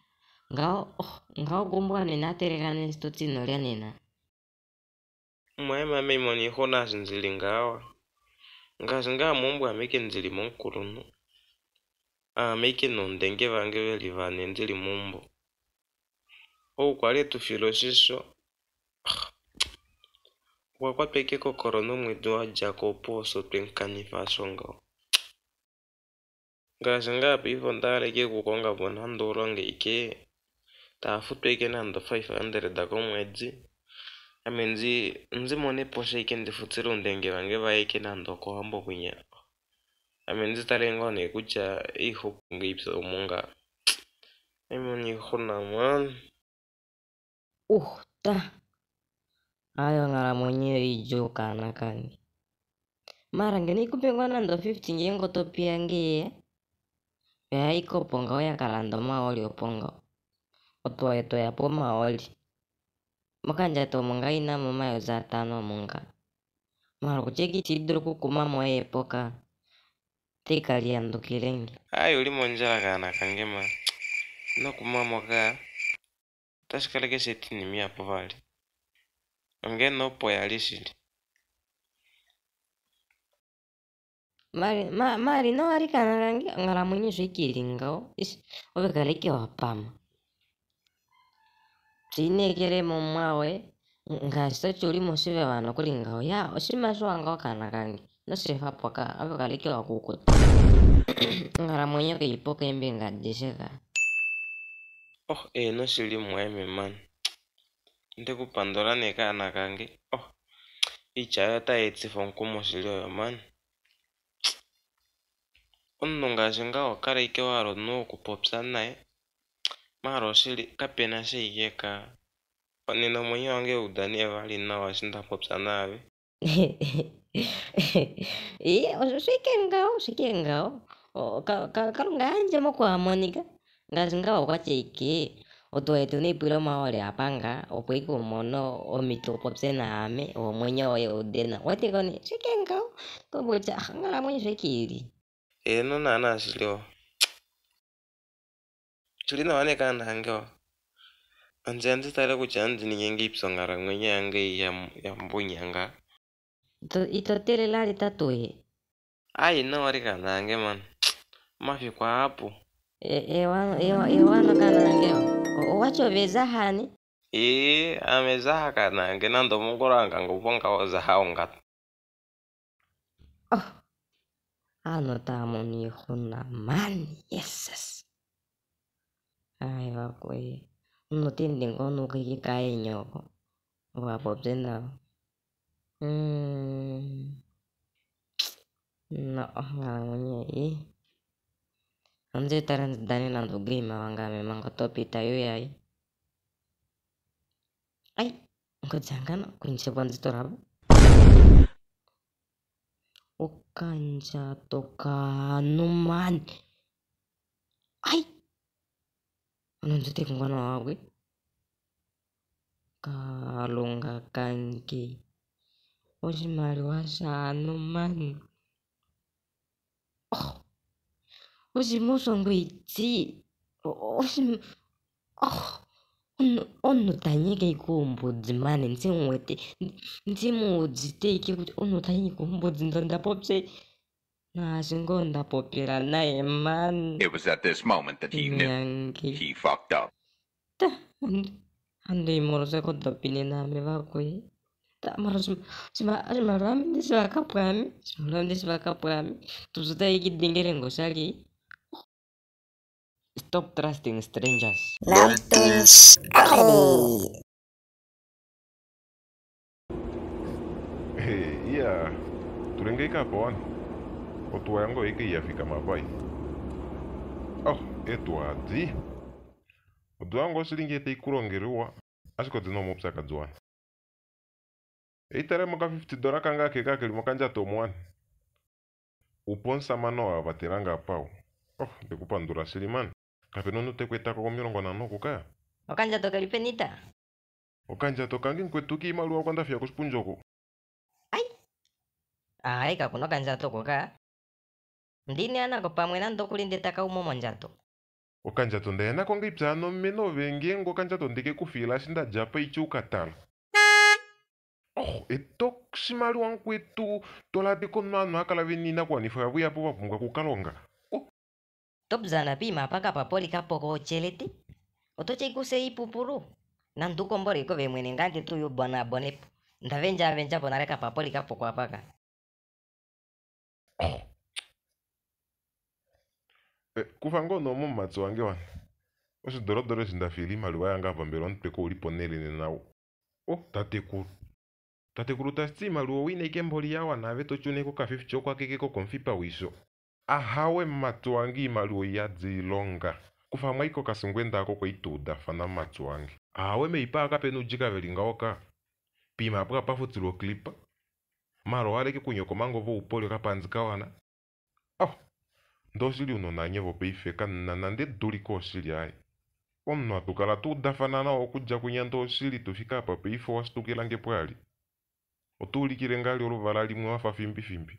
Ngao kumbuka ninatereka nesto tino lya nina. Mwema mimoni hona zinzilingawa. Ngazinga mumbu ameke nzili monkurunu. Ameke nondenge vange veli vane nzili mumbu. Kwale tu filosisho. Wakwa peke kokorono mwidua jakopo so twenkani fasonga. Ngazinga pivo ndare ke kukonga bonando ronge ike. Tafu peke nando 500 dako mwedzi. Nzi mone poshe ike ndifutiro ndenge vange vaike nando ko hambo kunya. Nzi tarengo ne kucha iho ngipso munga. Moni hona man. Ta. Ayo ngara mwenye ijo kana kangi. Mara ngeni kupengwa nando 50 ngengo topia ngie. Ya iko ponga ya kalando maoli oponga. Otoa eto ya po maoli. Makanja to munga ina mama yo zatano munga. Mara kucheki chidro kukuma moe epoka. Tika liando kilengi. Ayo limo njala kana kangema. No kumamo ka. Tashikaleke setini mia povali. Ngeno po ya lisili. Mari no ari kana kangi ngara mwenye shikilingao. Owe kaleke wapama. Chine kere mumwawe. Ngasta chuli mosive wano kulingao. Ya osimaso wangao kana kangi. No sefa poka. Owe kaleke wakukuta. Ngara mwenye ke ipoka embe ngadisheka. No sili mweme man. Nde kupandora neka anakangi. Ichaya ta etsi fonkumo sili oyo man. Nunga zinga wakare ike waro no kupopsa nae. Maro sili kapena shigeka. Nina mwenye wange udani evali na washinda popsa nawe. Oso shikengao. Kalunga anje moko harmonika. Ngazinga wakwache ike. Oto etu ni pilo maole apanga. Opwiko mono omito popse na ame. O mwenye oye udena. Wate koni shikengao. Kobocha ngala mwenye shikiri. No nana silio. Chulina wane kana hangyo. Anzi tale kuchanzi ni ngengi ipsongara mwenye yange ya mbunyanga. Ito tele lali tatoe. No wari kana hange man. Mafi kwa hapo. Ewano kana hangyo. Wacho veza hani? Amezaha kana hange nando mungoranga nguponga wazaha ongata. Ano tamo ni huna man. Yesus. Ay wakwe. No tinding kono kiki kaya nyoko. Wapopse na. No, ngalangonye Anze taran dani nando game wanga memang kotopi tayo yai. Ay, jangan kunci bantu torabo. Okanja toka numan. Ay. Anong jute kung ano awi? Kalunga kanki. Osi mariwasa numan. Osi mosong ichi. Osi ono tanye ke kumbudzi mane ntsimwete ntsimudzi ke kuti ono tanye kumbudzi ndonda popse nasingonda popera naye man. It was at this moment that he knew he fucked up. Andai moro saya kau tapi ni nama vakui. Tak marah cuma rami ni sebab kapami. Sebelum ni sebab kapami. Tu sudah ikut dengerin gak sali. Stop trusting strangers. NamToons Comedy. Iya, turengei kapoan. Otua yango iki yafika mabai. Oh, etwazi. Otua yango silingete ikurongerewa. Asiko tino mopsa kajuan. Eitare moka $50 kanga keka keli mokanja tomuan. Upon samano avateranga pau. Oh, dekupandura siliman. Kapenono te kweta ko mirongo na no kukaya. Okanja toka lipenita. Okanja tokangi kwetuki malu akwanda fya kuspunjoko. Ai kakuno kanja toko ka. Ndini ana ko pamwe nando kulindeta ka umo monjato. Okanja tonde na kongi psano meno venge ngo kanja tondeke kufila shinda japa ichu katala. Oh, etok simalu wankwetu tola de konmano akala venina kwa nifa buya po bapunga kukalonga. Oh, Top zana pima paka papoli kapoko chelete. Otoche kuse ipupuru. Nandu kombori ko vemwene ngante tu yo bana bonepo. Ndavenja bonareka papoli kapoko apaka. kufango no mo matso wange wan. Osi doro shinda fili maluwa yanga vambelon peko uliponele ni nao. Oh, tatekuru. Tatekuru tasti maluwa wine kemboli yawa na veto chune ko kafifi chokwa keke ko konfipa wiso. Ahawe matso wangi maluwa ya zilonga. Kufamwa iko kasungwenda ako kwa ituda fana matso wangi. Ahawe me ipa akapenu jika velinga oka. Pima apura pafutilo klipa. Maro wale ke kunyoko mango vo upoli kapanzika wana. Oh, ndosili unonanye vo peifeka nanande duli ko sili ai. Onno atukala tu dafanana okujja kunyanta osili tufika apa peifo wasitukilange pwali. Otulikile ngali oluvala limwe wafa fimbi.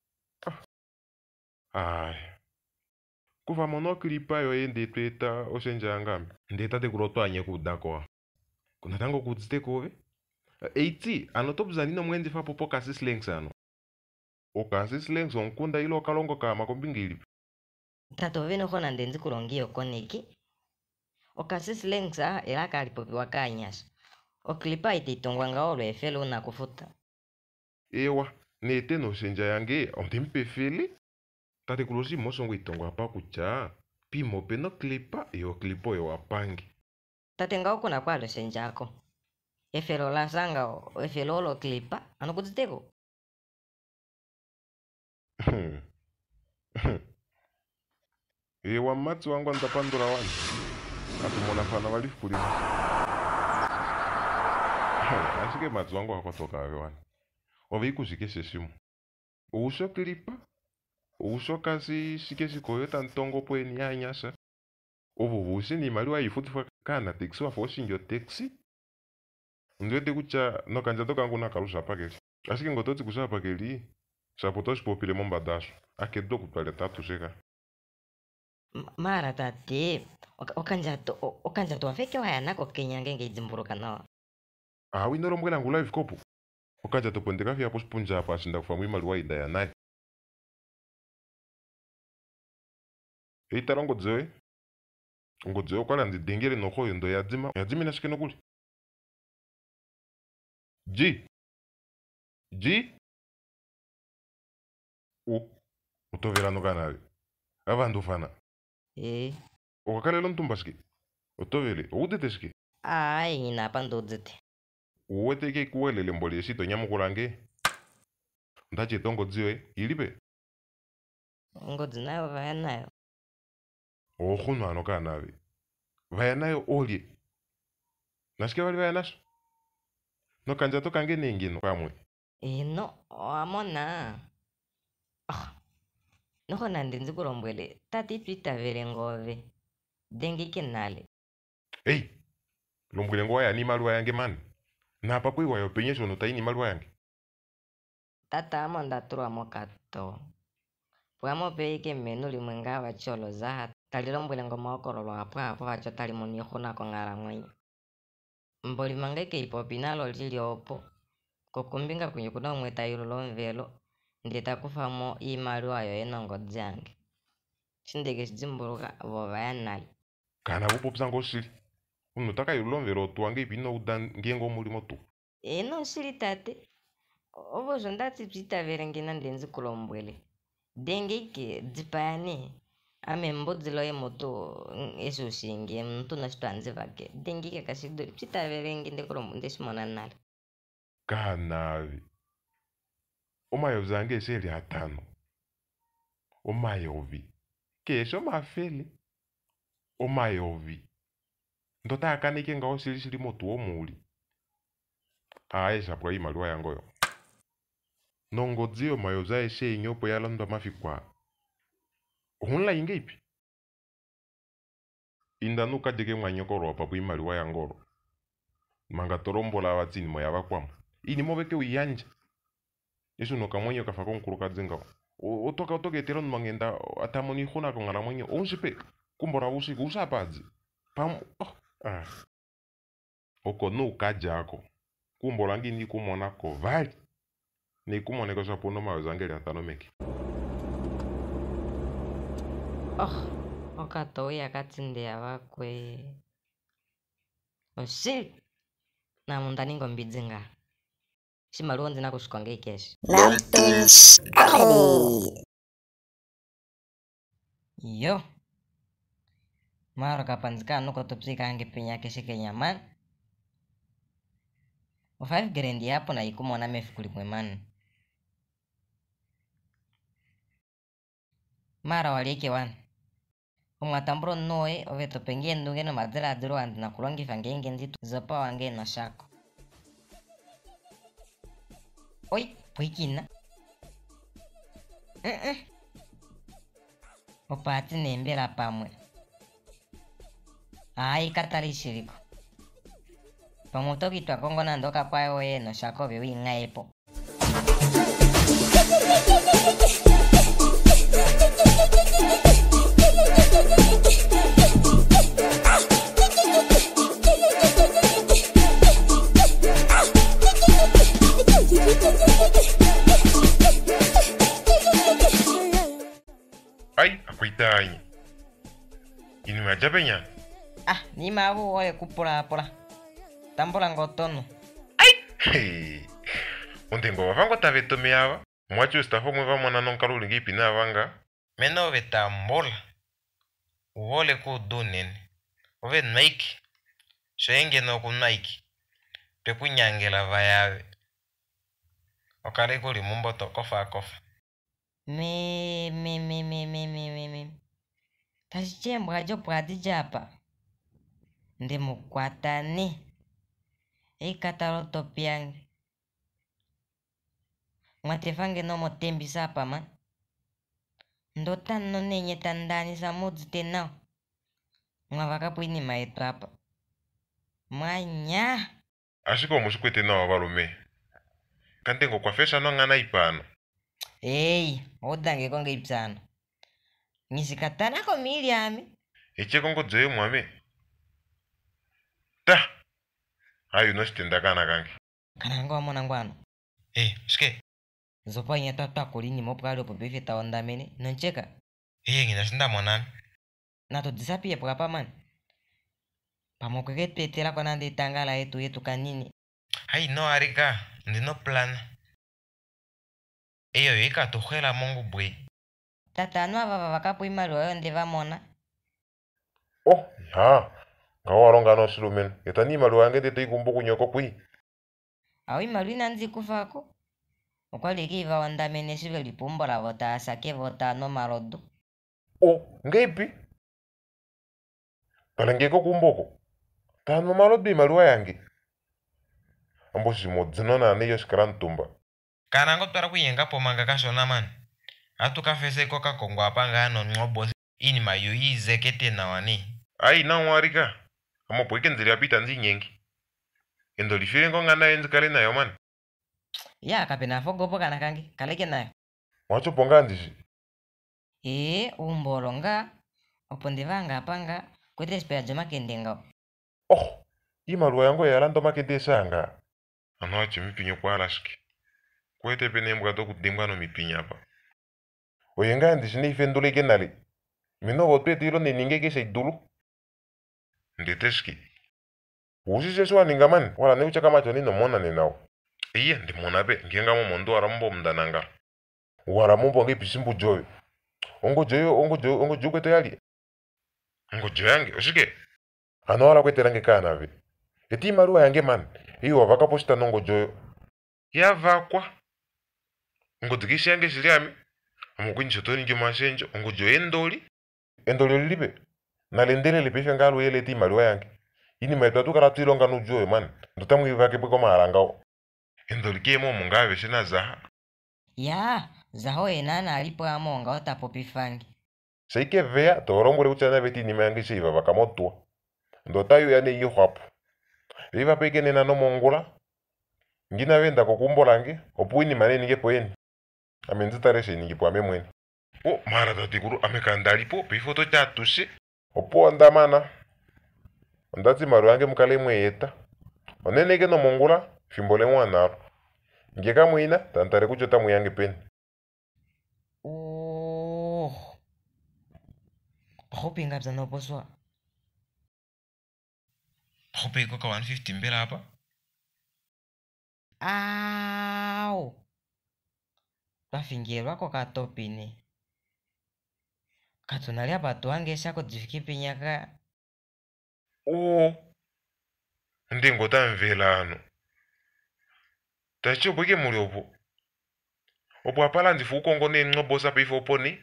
Ai. Kuva mono klipa yo ende tweta osenja yangami. Ndeta te kuloto anye kudakoa. Kuna tango kudzite kove? Eiti, anotobzani no mwenzi fa popo kasi slengs ano. O kasi slengs onkunda ilo kalongo kama kombingili. Tato veno kona ndenzi kulongio koneki. Okasisi lengsa era kalipopi wakanyas. Oklipa iti tongwanga olo efelo na kufuta. Ewa, nete no senja yange ondimpe fele. Tate kulosi mosongo itongo apa kucha. Pimo peno klipa yo klipo yo apangi. Tatenga ukuna kwalo senjako. Efelo la sanga o efelo olo klipa. Ano kudziteko. Ewa matsu wangu antapandura wani. Atumona fana walifu kulima. Asike matsu wangu wakotoka wani. Oviku sikese simu. Uso klipa. Uso kasi sikesi koyota ntongo pwe ni anyasa. Ovo vusi ni maliwa ifutu kana teksi wa fosi njo teksi. Ndwete kucha no kanja toka ngu nakalusa pakeli. Asike ngototi kusa pakeli. Sapotoshi popile momba daso. Akedo kutwale tatu seka. Mara tate. Okanjato wafeke wayanako kenyangenge izimburuka nawa. Awi noro mwela ngu live kopu. Okanja topondeka fya pospunja apa sinda kufamu maliwa idaya nai. Eitara ngodzoe. Ngodzoe kwala ndidengere nokoyo ndo yadzima. Yadzimi nashike nokuli. Ji. Utovera nokanawe. Avandu fana. Okakalelo ntumbaski. Utovele. Udeteshki. Ai, ina pandodzete. Uweteke kuwelele mboli esito nyamukulange. Ndache tongo dzioe. Ilipe. Ngodzi nayo vaya nayo. Okhunu ano kanawe. Vaya nayo olye. Nashike wali vaya naso. No kanja tokange nengino kamwe. No, amona. Noko nandinzi kulombwele. Tati twita vele ngove. Dengi kinale. Hey. Lombwele ngo ya ni maluwa yange man. Napa kwe wayo penyesho no taini maluwa yange. Tata amonda turwa mokato. Pwamo peike menu limwenga wacholo zaha. Talilombwele ngoma okorolo hapo wacho talimoni khuna kongara mwenye. Mboli mangeke ipopinalo lili opo. Kukumbinga kunyukuna umweta yulo mvelo. Ndita kufamo imaluwa yo enongo djange. Shindege shimburuka vovaya nali. Kana vupo psango shili. unotaka yulomvera otuange pino udangengo mulimo tu. No sili tate. Ovo zondati psitavere ngina ndenzi kulombwele. Denge ike dzipayani. Ame mbodzilo ye moto eso singe mtu nasitwanze vake. Denge ike kasidori psitavere nginde kulombwele simona nala. Kanavi. Omayo zange seli hatano. Omayovi. Kesho mafele. Omayovi. Ndota akanike ngao sili motu omuli. Aesha kwa imaluwa yangoyo. Nongodzio mayo za eshe inyopo yalanda mafikwa. Hunla ingepi. Indanuka dege mwanyokoro wapapu imaluwa yangoro. Manga torombola watini moya wakwamu. Ini mobeke uyanja. Yesu no kamwenyo kafako nkuruka dzenga. Otoka etero mangenda atamoni khona ko ngala mwenyo. Onsipe kumbora usiku usapadzi. Pam Oko no kajako. Kumbora ngini kumona ko vali. Ni kumoneka sapono mayo zangeli atano meki. Okatoya katsinde yakwe. Osi. Na mundaningo mbidzinga. Shimaluonzi na kushikonge ikeshi. NamToons comedy. Yo. Maro kapanzika nuko tupsika ange penya keshi kenyaman. O 5 grade hapo na ikumona mefikuli mwemani. Mara walieke wan. Umwatambro noe oveto pengie ndungeno madera aduro andi na kulongi fangenge nditu zopa wange na shako. Oi, puikina. Opati nembela pamwe. Ai katari shiriko. Pamutoki twa kongo nandoka kwa oye no shako bewi ngaepo. Ai, akuitai. Ini majabenya. Ni mabu oye kupura. Tambora ngotono. Hey. Undengo wavango taveto meava. Mwachu stafo mweva mwana nonkalu lingi pina vanga. Mena ove tambola. Uole ku dunene. Ove naiki. Shenge no ku naiki. Peku nyangela vayave. Okare kuli mumbo to kofa. Tashichembo ajo pwadi japa. Nde mukwatani. Kataro topiange. Mwatefange no motembi sapa man. Ndotan no nenye tandani sa mudzi tenao. Mwavakapu ini maetu hapa. Mwanya. Ashiko mushikwete na wabalume. Kantengo kwa fesha no ngana ipano. Odange konge ipsano. Nisikatana ko mili ami. Eche kongo dzeye mwame. Ta. Ayu no stenda kana kangi. Kanango amona ngwano. Ske. Zopa nyeta takolini mopukali opo befeta ondamene. Noncheka. Ngina shinda mwanani. Nato disapie pukapa man. Pamokweke petela kwa nande tangala yetu kanini. No arika. Ndino plan. Ika tuhela mongu bwe. Tatanwa vavakapu imalu wayo ndeva mona. Ngawaronga no silumen. Etani malu wange tete ikumbuku nyoko kui. Awi malu inanzi kufako. Okwali kiva ondamene sive lipumbola vota asake vota no marodo. Ngepi? Palengeko kumboko. Tano marodo imalu yange. Ambo simodzino neyo skrantumba. Kanango twara kuyenga pomanga kashona man. Atu kafese koka kongo apanga ano ngobo ini mayo izekete na wani. Na warika. Amo poike nzili apita nzi nyengi. Endo lifirengo ngana enzi kale na yo man. Kapena fogo poka nakangi kaleke nayo. Wacho ponga ndisi. Umbolonga. Opondevanga apanga kwete spea joma kendenga. Imalu yango yarando makende sanga. Anoache mipinyo kwa alaski. Kwete pene mbwa toku demba no mipinya hapa. Oyenga ndisi ne ifendole kenale. Mino wotwe tiro ne ningeke se idulu. Ndeteski. usise swaninga mani wala neucha kama choni no mona ninao iye ndi mona be ngenga mo mondo arambo mdananga wara mumbo ngi pisimbu joyo ongo joyo kwete yali ongo joyo yange ushike ano wala kwete range kana be eti maruwa yange man iyo vakaposta nongo joyo yavakwa ongo dikisi yange siliami amukwini chotoni njo masenjo ongo joyo endoli lilibe nalendelele pefe ngalo yele eti maruwa yange ini maitatu karatilonga nujoyo man ndotamwivake pweko marangao endoli kemo mungawe sina zaha ya zaho enana alipo amonga otapo pifangi seike vea torombole kuchana veti nima yange shiva vakamotua ndotayo yane iyo hapo viva peke nena no mongola ngina venda kokumbolange opuini maneni nge poeni amenzitareshe ningi po ame mweni o mara tatikuru amekandalipo pifoto chatuse opo andamana ondati maru yange mukale mweyeta oneneke no mongola fimbole mwanaro ngeka mwina tantare kuchota muyange peni oh hope ngabza no poswa hope iko ka 150 mbele hapa au twafingirwa ko katopini katunalia patu wange shako dzifikipinyaka o ndingo tamvelano tacho bweke muli opo apala ndifu ukongo ne ngobosa pifo oponi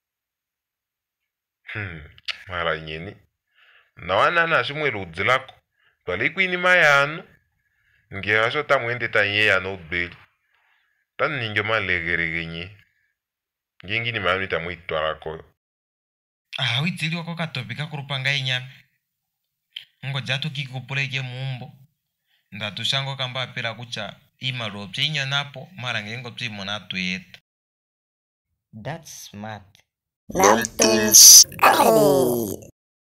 mara nyeni nawana ashimwele udzi lako twali kwini mayanu ngeasho tamwende tanye yano ubeli taninge malegeregenye ngengini mayanu tamwitwalako witsiliwa ko katopika kurupanga inyame ngo jato kikupuleke mumbo ndatushango kamba apira kucha imalo pyinya napo mara ngengo pymona tuyeta. that's smart NamToons comedy.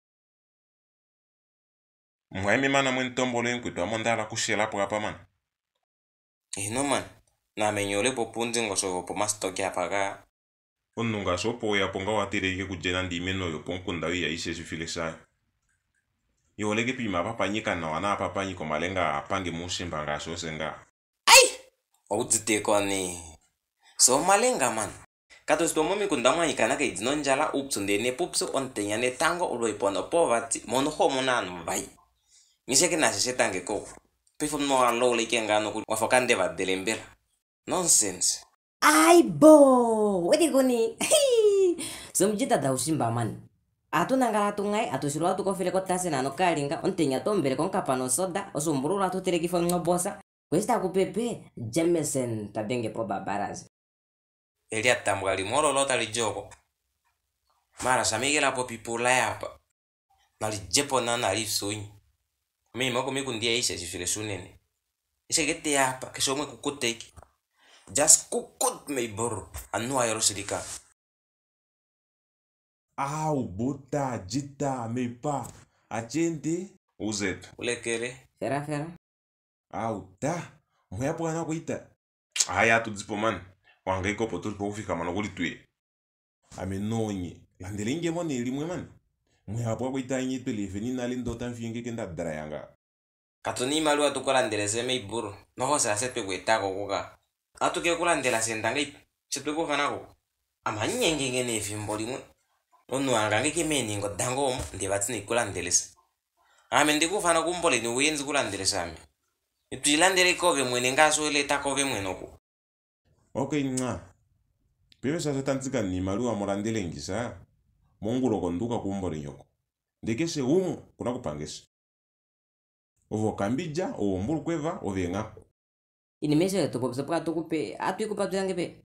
mwaimi mana mwentombolo enkwitwa mondala kushela pwapa mana ino man namenyole popunzi ngosovopo mastoki apaga onunga sopo yaponga watireke kujena ndimeno yoponkundawi yaise sifile sayo yoleke pima papanyika na wana papanyiko malenga apange mushimba ngasosenga oudzitekoni so malenga man katositomomi kundamwanyikana kaidzinonjala upsundene pupso ontenyane tango uloipono povati monoho monanu vai miseke nashesetange koko pifo mnoaloleke ngano wafokande vadelembela nonsense aibo wetikuni somjita da ushimba mani atunangala tungai atushiro atukofile kotase nano kalinga ontenya tombele konkapano soda osumburula atuterekifo ngobosa kwesta kupepe Jameson tabenge po babarazi eli atambwa limololota lijoko mara samigela po pipula yapa nalijepo na nalifsonyi mimoko mikundia ishe sifile sunene ishe gete yapa kesomwe kukuteki just kukut meiboro anu ayorosilika au bota jita mepa achente uzet ulekele fera au ta mwepo kana kuita aya tudzipo man wangaiko poto kufika mano kulitwe amenonye landelinge mone limwe man mwepo kuita nyi pelefeni nalindo tamfienge kenda dara yanga katoni malu atukolandelese meiboro noho sasepe kwetako kuka atuke kulandela sendanga ipi sepe kufanako amanyengenge nefimbo limwe onu angange kemeningo dangomo ndivatsini kulandelesa ame ndikufana kumboleni uyenzi kulandelesa ame itwilandele kove mwene ngasoeleta kove mwenoko okay nga pewe sasa tanzika ni malu amolandelengisa mongulo konduka kumbole nyoko ndekese umu kuna kupangesa ovo kambija ovo mbulu kweva ovenga inimeshe tupopse pwa tukupe atuikupa tuyange pe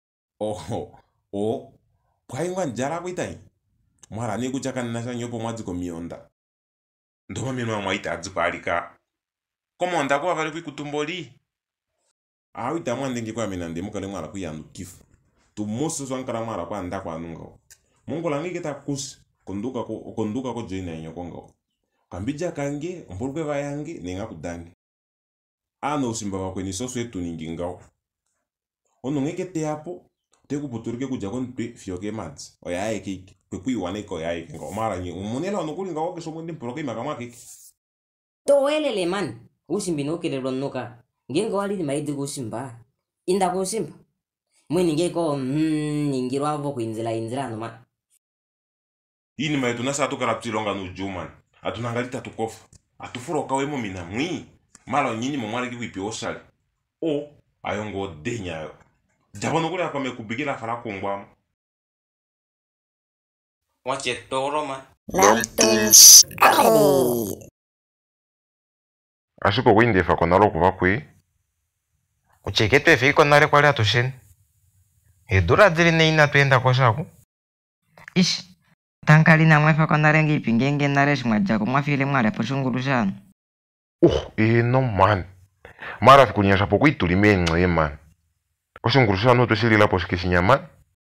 pwaingwa njala kuitai mwara ne kuchakanasha nyopo mwadziko mionda ndoma mino amwaita adzipalika komonda kwa vale kuitumboli awita mwandenge kwa mina ndemukale mwara kuyandu kifu tumuso swankala mwara kwa nda kwa nunga mungu langi kita kusi konduka ko joina nyokonga kambija kange mbulu kweva yange nenga kudange ano usimba wakweni soso etu ningingao ono ngekete hapo tekuputurike kuja konpe fioke madzi oyaye kiki kwekuiwana iko yaye kinga omara nyi umunela onokulinga woke somwende mporoke makamwa kiki Toelele man. Usimbi no kele noka. Ngengo wali ni maidi kusimba. Inda kusimba. Mwini ngeko ningiro avo kuinzila no man. Ini mai tunasa tukara ptilonga no juman. Atunangalita tukofa. Atufuro wemo mina mwi. Mala nyini momwale kiwipi osali. O ayongo denya. Jabono kule akame kubigira fara kongwama. Wache toro man. NamToons Comedy. Asuko winde fa konalo kuva kwe. Uchekete fiko nare kwale atusheni. Edura dziri neina tuenda koshaku. Ish. Tankali na mwefa kwa narengi ipingenge nareshi mwajako mwafile mwale poshunguru shanu. No man. Mara fikunyasha poku itulime ngwe man. Oshungurusha no tushili la poshikishinya man.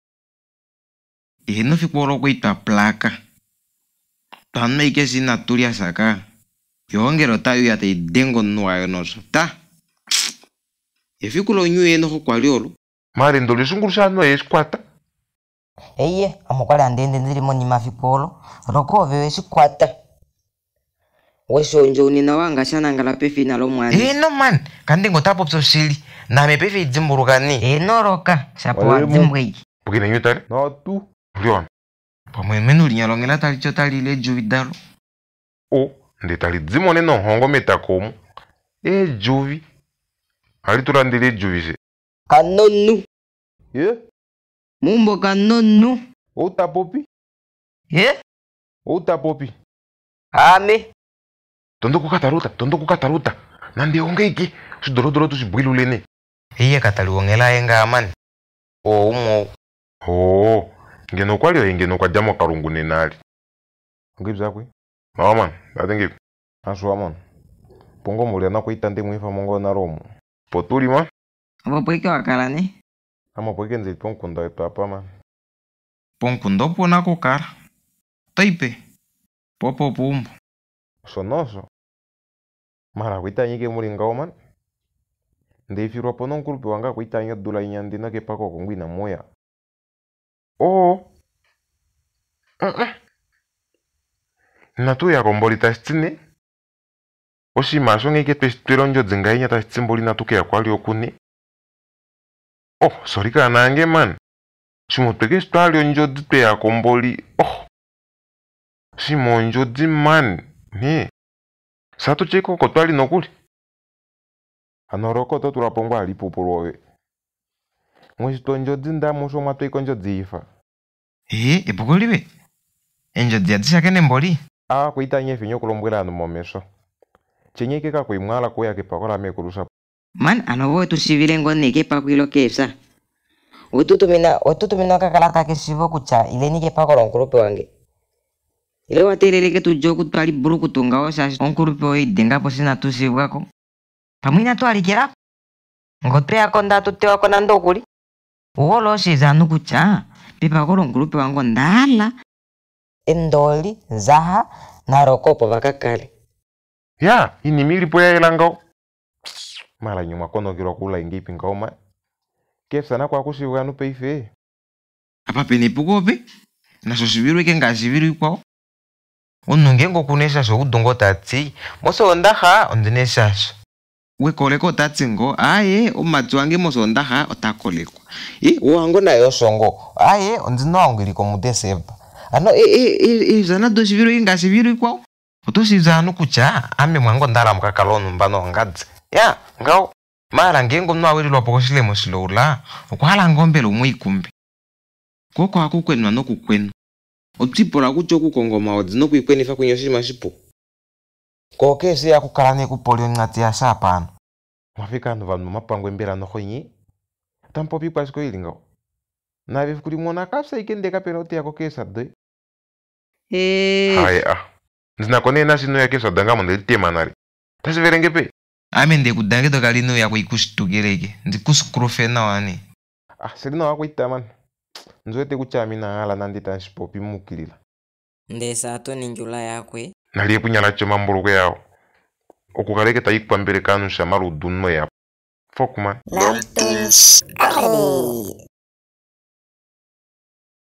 No fikoro kuita plaka. Tanme ike sina tulia saka. Yongero tayo yate idengo nuayo noso. Ta. Fikulo nyue no kwa liolo. Mara ndole shungurusha no eskwata. Eye, amokwale andende nzili moni mafikolo. Rokove we sikwata. Weso njoni na wanga sana ngala pefi na lo mwani. No man. Kandengo tapo pso shili. Na me pefi idzimburugani. No roka. Shapo wa dzimbweki. Bukina nyutare? No tu. Leon. Pamwe menu linyalongela talicho talile juvidalo. Nde tali dzimone no hongo metakomu. Juvi. Ali turandile juvise. Kanonu. Mumbo kanonu. Ota popi? Ota popi. Ame. Tondo kukataruta. Nande onge iki. Sudoro tu sibwilulene. Kataluongela enga amani. Umo. Ngeno kwali ngeno kwa jamo karungu nenali. Ngibza kwe. Mama, badengi. Aswa man. Pongo mulia na kuita ndi mwifa mongo na romo. Potuli man. Wapweke wakalane. Ama pweke nzili ponkundo eto apa man. Ponkundo pona kokara. Taipe. Popo pumbo. Sonoso. Mara kuita nyike mulingao man. Ndefirwa pono nkurupi wanga kuita nyike dula inyandina kepako kongwi na moya. Natu ya komboli tastine. Oshi masonge ke testwironjo dzingainya tastimboli natuke ya kwali okune. Sorry ka nange man. Shimoteke stwali onjo dite ya komboli. Shimonjo di man. Ne. Sato cheko kotwali nokuli. Anoroko to turapongo alipupulwe. Mwishitonjo dzinda musho matwe konjo dzifa. Epokolibe. Enjo dziadisha kene mboli. Kuita nyefi nyokulombwela no momeso. Chenyeke ka kuimwala kuya kipakola mekurusa. Man, anovo tusivile ngone kepa kuilo kesa. Ututumina kakalata kesivo kucha ileni kepa kola onkurupe wange. Ile wateleleke tujoku twali buru kutunga osa onkurupe oi denga posina tusivwako. Pamwina twali kera. Ngote yako ndatu tewa kona ndokuli. Uwolo shizanu kucha. Pepa kola onkurupe wango ndala. Endoli, zaha, na rokopo vakakale. Ini milipo ya ilangao. Mala nyuma kono kiro kula ingipi ngao Kefsa na kwa kusiwa nupe ife. Apa pene pukope? Na sosibiru ike nga sibiru kwao. Unungengo kunesha so udongo tati. Moso ondaha ondinesha so. We koleko tati ngo. Omatsuange moso ondaha otakoleko. Uango na yosongo. Ondino angiliko mudeseba. Zana dosibiru ike nga sibiru kwao. Otosi zanu kucha. Ame mwango ndara mkakalonu mbano ngadzi. Ngao. Mara ngengo mno awiri lwapokoshile mosiloula. Ukuhala ngombelo mwikumbi. Koko akukwenwa no kukwenu. Otipora kucho kukongoma odzi kuikweni fa kunyoshi mashipo. Koke si akukalane kupolio ngati ya sapano. Mafika ndo vanu mapangwe mbela no khonyi. Tampo pipa sko ilingao. Na vifukuri mona kapsa ikendeka penalty yako kesa de. Nzina kone na sino ya kesa danga monde tema nari. Tasi verengepe. Amende kudange to kalino ya kuikushitugereke. Ndikuskrofena wani. Sirina wakuita man. Nzoete kuchamina ala nandita nshipopi mukilila. Ndesa ato ninjula yakwe. Naliye kunyala choma mbuluko yao. Okukaleke taikwa mbele kanu shamaru dunno ya. Fuck man. NamToons Comedy.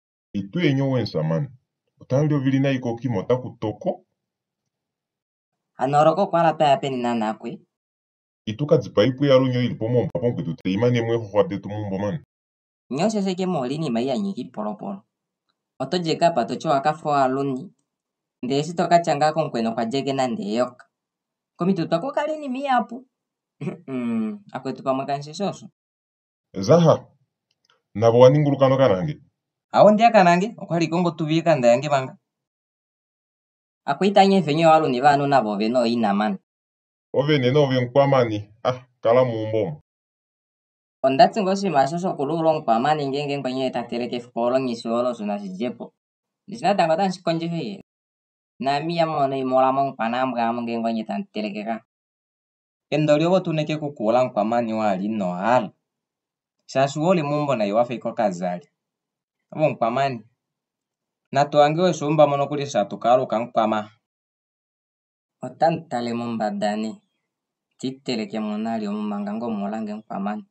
Itu enyo wensa man. Utalio vilina iko kimota kutoko. Anoroko kwa la pa peni nana kwe. Ituka dzipaipu ya lunyo ili pomo mpapon kwetu teimani mwe hwade tumumbo man. Nyose seke molini maya nyiki polopolo. Oto jeka pato cho akafo aluni. Ndesi toka changa konkweno kwa jege na ndeyok. Komi tutako kalini miapu. Ako tupa makansi soso. Zaha. Nabo waningurukano kanange. Awo ndia kanange okwali kongo tubika ndayange banga. Ako itanye fenyo aluni vanu nabo veno ina man. Ove neno venkwamani. Kala mumbo. Ondatsi ngosi masoso kululong pa mani ngenge kwenye tateleke fkolong isuolo sunasi jepo. Disina tangotan sikonji feye. Na miya mono imola mong panambra mong kwenye tateleke ka. Endolio go tuneke kukulang pa mani wali no hal. Sasuoli mumbo na iwafe iko kazali. Abong pa mani. Na tuangiwe sumba mono kuli satu kalu kang pama. Otan tale mumba dani. Titeleke monali omumangango molange pa mani.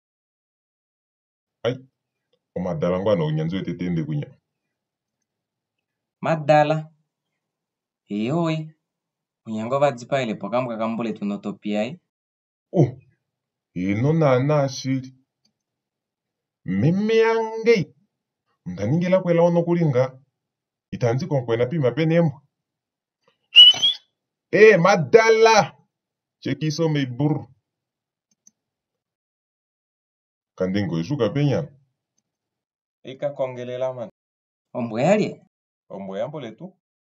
Omadala ngwana unyanzo etetende kunya. Madala. Iyoi. Unyango vadzipa ile pokambwa kambole tunotopia. Ino na asiri. Meme yange. Mtaningela kwela ono kulinga. Itanzi konkwena pima penembo. Madala. Chekiso meiburu. Kandengo isuka penya. Ika kongelela man. Ombweli. Ombo yambole tu.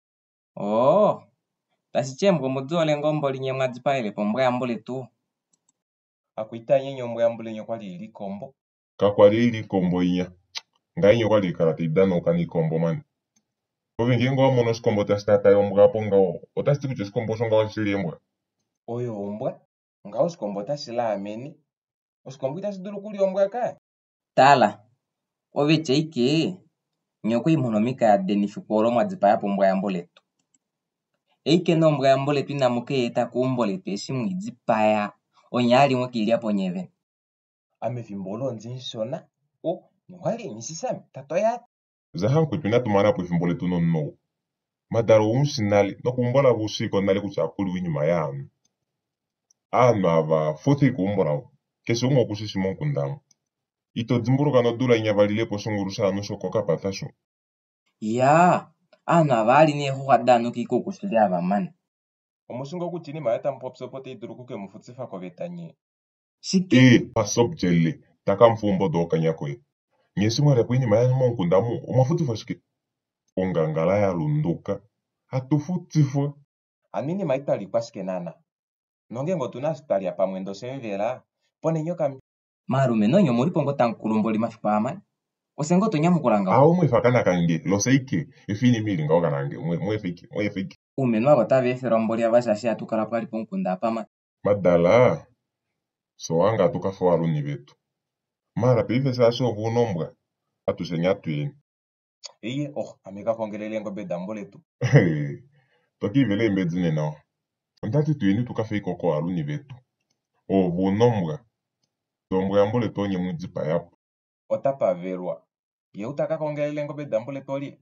Oh. Tasichembo mudzole ngomboli nye mwadzipa ile pombwe ambole tu. Akuita nyenye ombo yambole nyokwali ili kombo. Kakwali ili kombo inya. Ngai nyokwali karate idano kani kombo man. Kovi ngengo wa monos kombo tastata yombwa ponga o. Otasti kuchos kombo songa wa sili yombwa. Oyo ombwa. Nga usikombo tasila ameni. Usikombo itasidulu kuli ombwa kaya. Tala. Ove cheike. Nyoko imonomika ya denifikolo mwadzipa ya pombwe ambole tu. Eike no mbwa ambole tu inamuke eta kumbole tu esi mwidzipa ya. Onyali mwakilia ponyeve. Ame vimbolo nzinshona. Nwali nisisami. Tato ya. Zahan kwepina tumana po fimbole tu no. Madaro unsinali. No kumbola busiko nali kuchakulu winyuma ya anu. Anu ava fote kumbola. Kese umo kusisi monkundamu. Ito dzimburu kano dula inyavalile po sungurusa anu sokoka patasho. Ya. Anu avali ni huwa danu kiko kusilia vamani. Omusungo kuchini mayata mpopso pote idurukuke mfutsifa kwa vetanye. Siki. Pasop jelle. Taka mfumbo doka nyakwe. Nyesi mware kwenye mayani monkundamu. Umafutsifa shike. Ongangala ya lunduka. Hatufutsifo. Anini maita lipaske nana. Nonge ngotuna stari ya pamwendo semvela. Pone nyoka. Marume no nyomori pongo tankulumboli mafipa amani. Osengo to nyamukulanga. Awo mwefakana kange. Loseike. Ifini mili nga okanange. Mwefiki. Umenwa gotave eferomboli abashashi atukala pali ponkunda apama. Madala. Soanga tukafo aluni vetu. Mara pive saso vunombwa. Atusenya tuyeni. Iye, ameka kongelele ngo bedambole tu. Toki vele mbedzine nao. Ndati tuyeni tukafe ikoko aluni vetu. Vunombwa. Tombwa yambole tonye mwidzipa yapo. Otapa verwa. Ye utaka kongelele ngo bedambole toli.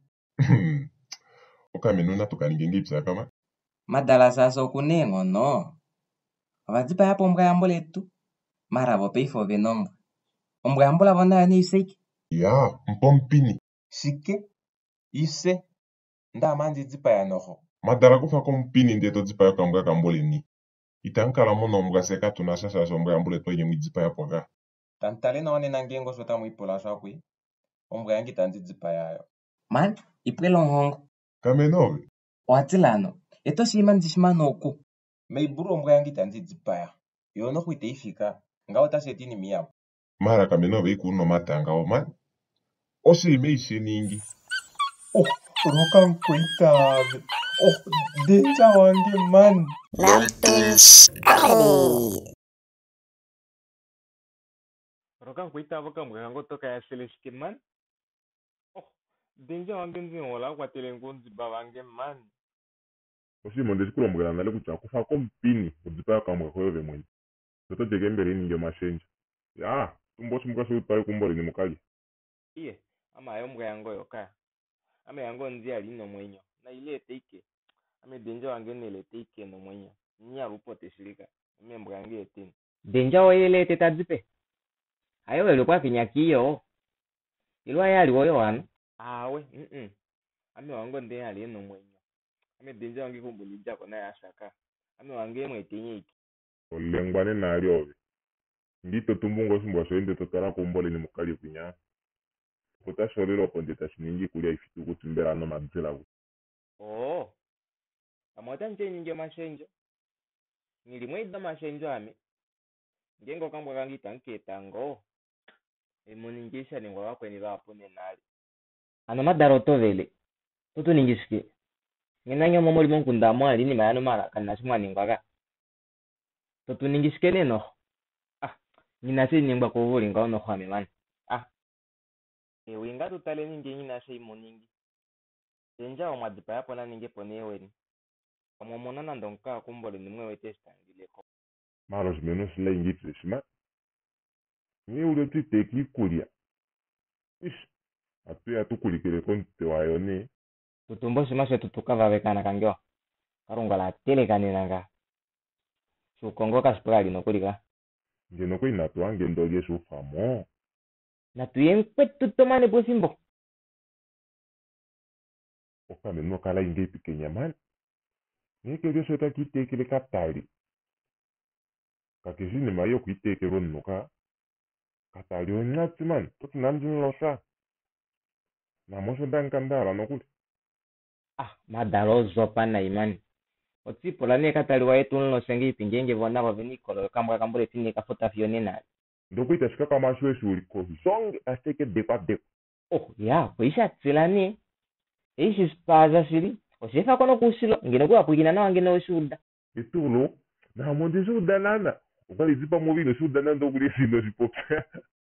Okamenuna tukaningengipsa kama. Madala saso kunengo no. Avadzipa yapo mbwa yambole tu. Mara vope ifo venombo. Mbwa yambola vona ni iseki. Ya, mpompini. Sike. Ise. Nda manzi dzipa ya noho. Madara kufa kompini ndeto dzipa ya kambwa kambole ni. Itankala mono mbwa seka tunasasa so mbwa yambole tonye mwidzipa yapo ga. Tantale na wane nangengo sota mwipola shakwi. Ombwa yangi tanzi dzipa yayo. Man, ipwelo hongo. Kamenove. Watilano. Eto shimanzi shimano oku. Meiburu ombwa yangi tanzi dzipa ya. Yono kuite ifika. Nga otasetini miyapo. Mara kamenove ikuno matanga o man. Osi imeisi ningi. Roka nkwitave. Denja wange man. NamToons Comedy. Roka nkwitava kambwe kango toka ya seleshike man. Denja wange nzingola kwa telengonzi ba wange man. Osi mondesi kulombwela nale kucha kufa kompini kudzipa ya kambwa koyove mwenye. Toto jegembere ninge mashenja. Ya, tumbosi mkasi upaye kumbori ni mukali. Iye, ama ayo mbwa yango yoka. Ama yango nzi alino mwenyo. Na ile teike. ame denja wange nelete ikeno mwenye nya rupote shirika ame mbwange etini denja oyelete tadzipe ayo welo kwa kinyakiyo ilwa yali woyo wana awe ame wango nde yali eno mwenye ame denja wange kumbulija kona yashaka ame wange mwetenye iki olengwane nali obe ndito tumbungo sumbwa soende totara kumbole ni mukali kunya kutasholero konde tashiningi kulia ifitu kutumbera no madzela ku oh amota nje nyingi mashenjo nilimwida mashenjo ame ngengo kambwa kangita nketango emuningisha ningwa wakweni bapone nali ano madaro tovele tutu ningishike ngenanya momoli monkunda mwali ni mayano mara kana simwa ningwaga tutu ningishike neno ninase ningwa ko vuli ngaono khwame man winga tutale ninge ninase imoningi denja omwadzipa yapo na ninge poneweni amomona ndonka kumbole nimwe wetestangileko maro zimeno sila ingitse shima ni ule tuteki kulia ish atu tukulikele konte wayone tutumbo shima tutukava vekana kangyo karunga la tele kanenanga sukongo kaspurali nokulika ngeno ko inatu ange ndolie su famo na tuyen kwetutomane posimbo okame no kala inge pikenya man ni ke sota kitekele katali kakizine mayo kuitekero nnuka katali onyatsi man tutinandilosa na moso dankandara nokuli madalo zopa na imani otsipola ne katali wa yetu nlo sengi pinjenge vona va venikolo kambwa kambule tini kafuta fione na ndokuita shika kama shwe shuri ko song asteke de ya kuisha tsilani ishi spaza shiri oshefa kono kusilo ngine kwa pugina na wangine oshuda itulo na monde shuda nana ubali zipa mobile shuda nana ndokuli sino zipope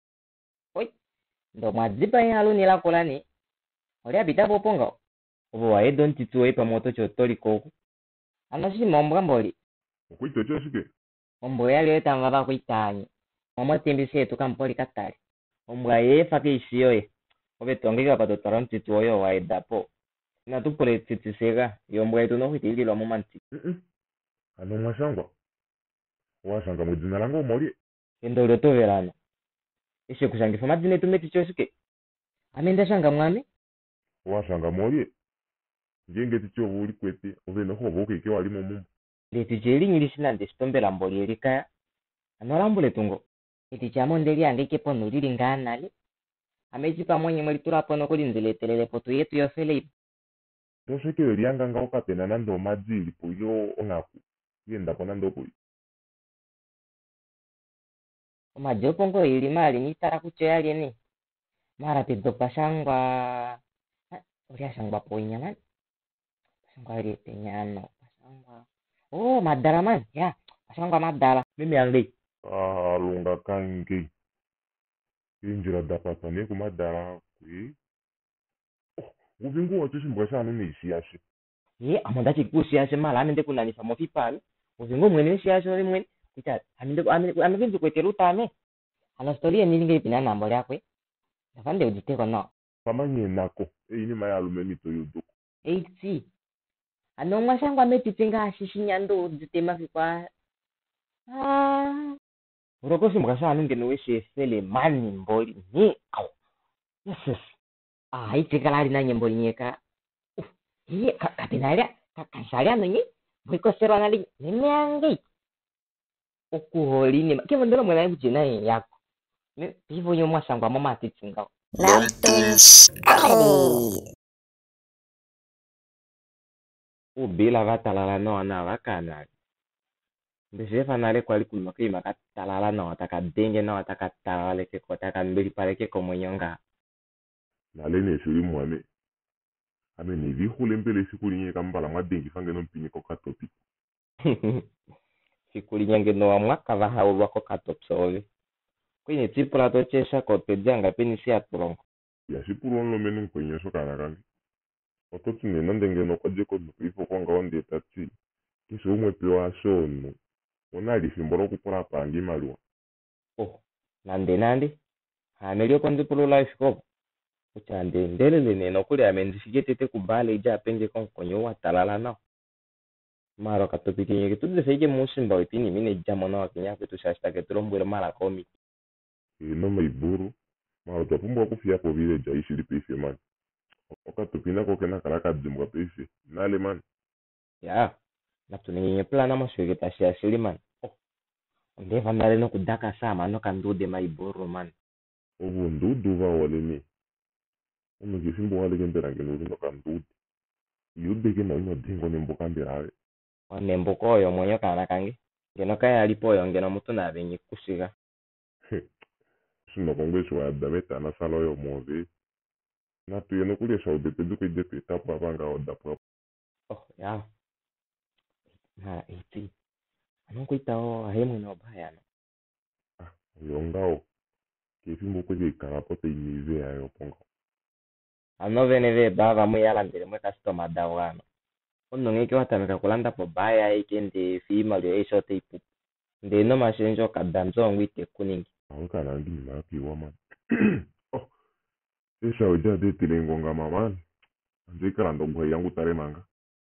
ndo madzipa yalo ni lakolani oli abita poponga obo wa edon tituwe pa moto chotoli koku anashi mombamboli okuito choshike ombo yali etanga ba kuitanye omo tembise tu kampoli katali ombwa yefa ke isiyoye obe tongeka pa totaron tituwe wa edapo na tupole titisega yombwa etu no kwitili lo momanti ano mwashangwa washanga mudina lango moli endolo to verano ishe kushangifa madine tumeti choshike amenda shanga mwame washanga moli ngenge ticho buli kwete obe no hobo ke wali mumu leti jeli ngilishina ndesitombela mboli elika anorambule tungo iti chamondeli andike pono lilingana ali amejipa mwenye mweli turapo no kulinzeletelele poto yetu yofele tosheke lianga nga okapena nando madzili puyo ongaku yenda pona ndoko majopo ngo ili mali nitara kucho yali ni mara pido pasangwa ulia sangwa poinya man pasangwa ili penyano pasangwa madara man ya pasangwa madara mimi angle lunga kange injira dapata ne kumadara kwi uvingu wachimbwa sana ni isiashi amonda chikusi yase mala amende kunanifa mofipale uvingu mwene siashi oli mwene kuita amende kwetera ame ana story nilinge pina nambo yakwe nafande ujiteko no pamanye nako ini mayalumeni to yudu 80 ano mwashangwa metitenga ashishinya ndo ujitema fikwa urokosi mkasana ngene weshe fele mani mboli ni au yes itikala lina nyemboli nyeka kapinalia kanshalia nonyi bwiko sero anali nemyangi okuholi ni kivondelo mwela bujina yako ne pivo yo mwashangwa mama titinga NamToons Comedy. ubila vatalala no ana vakana Beshefa nale kwali kulumaki makatalala no atakadenge no atakatalala ke kota kanbeli pare ke komonyonga nalene shuri mwane ame ni vihule mbele sikuli nye kambala madengi fange no mpinyi ko katopi sikuli nyange no amwaka vaha ulwa ko katopsole kwenye tipula to chesha ko pejanga penisi atulongo ya sipulon lo menen kwenye so kanakangi ototsi ne nandenge no kwaje ko ifo konga onde tati kiso umwe pewa shono onali simbolo kupura pangi malwa nande amelio konzi pulu life ko uchande ndelele ne no kuli amenzi sigetete kubale ija penge konkonyo watalala no Maro katopiki que tudo sei que musimba opini mine jamona wakinya que tu shasta que trombwele mara komi. No maiburu maro tapumbwa kufia po vile jaishi lipife man okatopina kokena karaka dzimwa pife nale man Ya. Na tuninye plana maswege tashi asili man. Oh. Ndeva nale no kudaka sama no kandude maiburu man. obundudu vawalemi omukisimbo wale kemperange no kandude yudeke na ino dingo nembokambirawe Nembuko oyo mwenyo kana kange. Ngeno kaya alipoyo ngeno mutu na benye kusiga. sino kongweshi wa dameta na salo yo moze na tuye no kulesha udepeduko idepe tapu abanga odapo Oh, ya. Na iti. Anong itao ahemo no baya no. yongao kefimbo kweke karapote imize yayo ponga Ano veneve bava muyala ndele mwe customer dawano. Ono ngeke watamika kulanda po baya ikende fima lyo eshote ipu. Nde no mashenjo kadanzo ngwite kuningi. awukana ndi mapi waman oh esha oja de tilengonga maman nzikala ndogwa yangu tare manga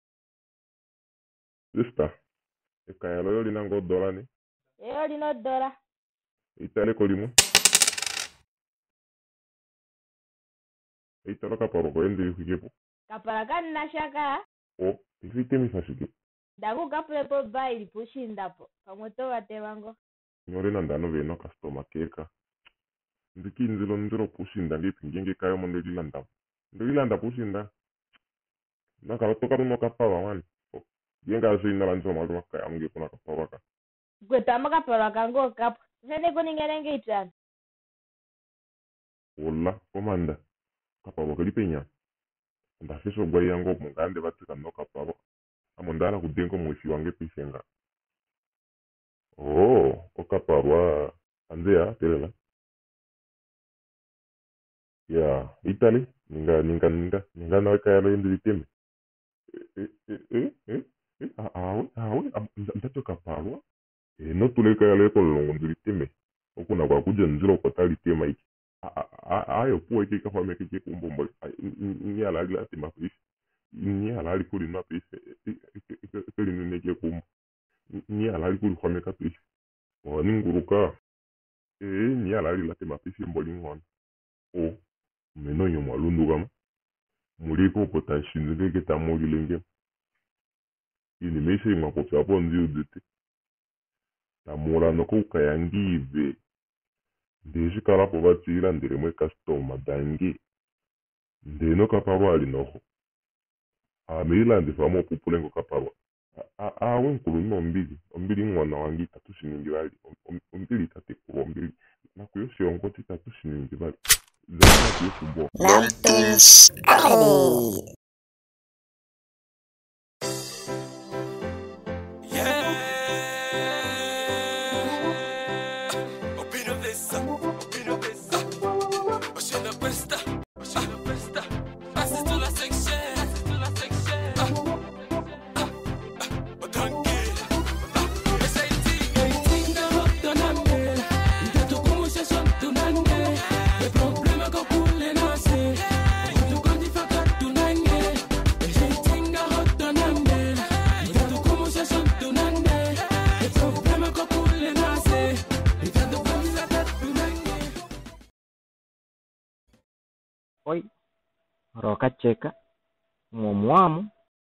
sister ekayalo yo linango dola ni Eyo lino dola. itale kolimo italo kaparo ko endi yukigepo Kapala kani na shaka. o ifite mifashike Daku kapule po baili pushindapo. Kamoto wate wango. nyore na ndano veno customer keka ndiki nziro pushinda ngipingenge kayo mo ndililanda pushinda nakatoka runo kapawa man yenga zina lanzo malwa kaya mungi kuna kapawa ka Gwetama kapala kango kapo. Sene kuningerenge itani. wala komanda kapawa kalipenya ndafisho gwa yango mungande batika no kapawa amondala kudengo mwisi wange pisenga oh okaparwa anzea telela ya Italy ninga na kaya lo ndi teme ndatoka parwa no tuleka yale ko longo ndi teme okuna kwa kuja nziro ko tali tema iki ayo po iki ka fame kike kumbombo ni ala gla tema fish ni ala ali kuli no fish kuli ni ke kumbo ni ala ali kuli fame ka fish o ni nguruka ni ala ali la tema fish mbolingo o meno yo malundu kama muliko potashinzike ketamogilenge ini meshe ngakopya po nzi udete tamura noko ukayangive ndezvikala po vatsira ndere mwe customer dange ndeno kaparwa ali noho ameilandi famo pupulengo kaparwa awe nkulu ombili mwana wangi tatushiningi vali ombili tatekuru ombili nakuyoshi ongoti tatushiningi vali zana kuyoshubwa NamToons Comedy. Oi. Roka cheka. Mwamu.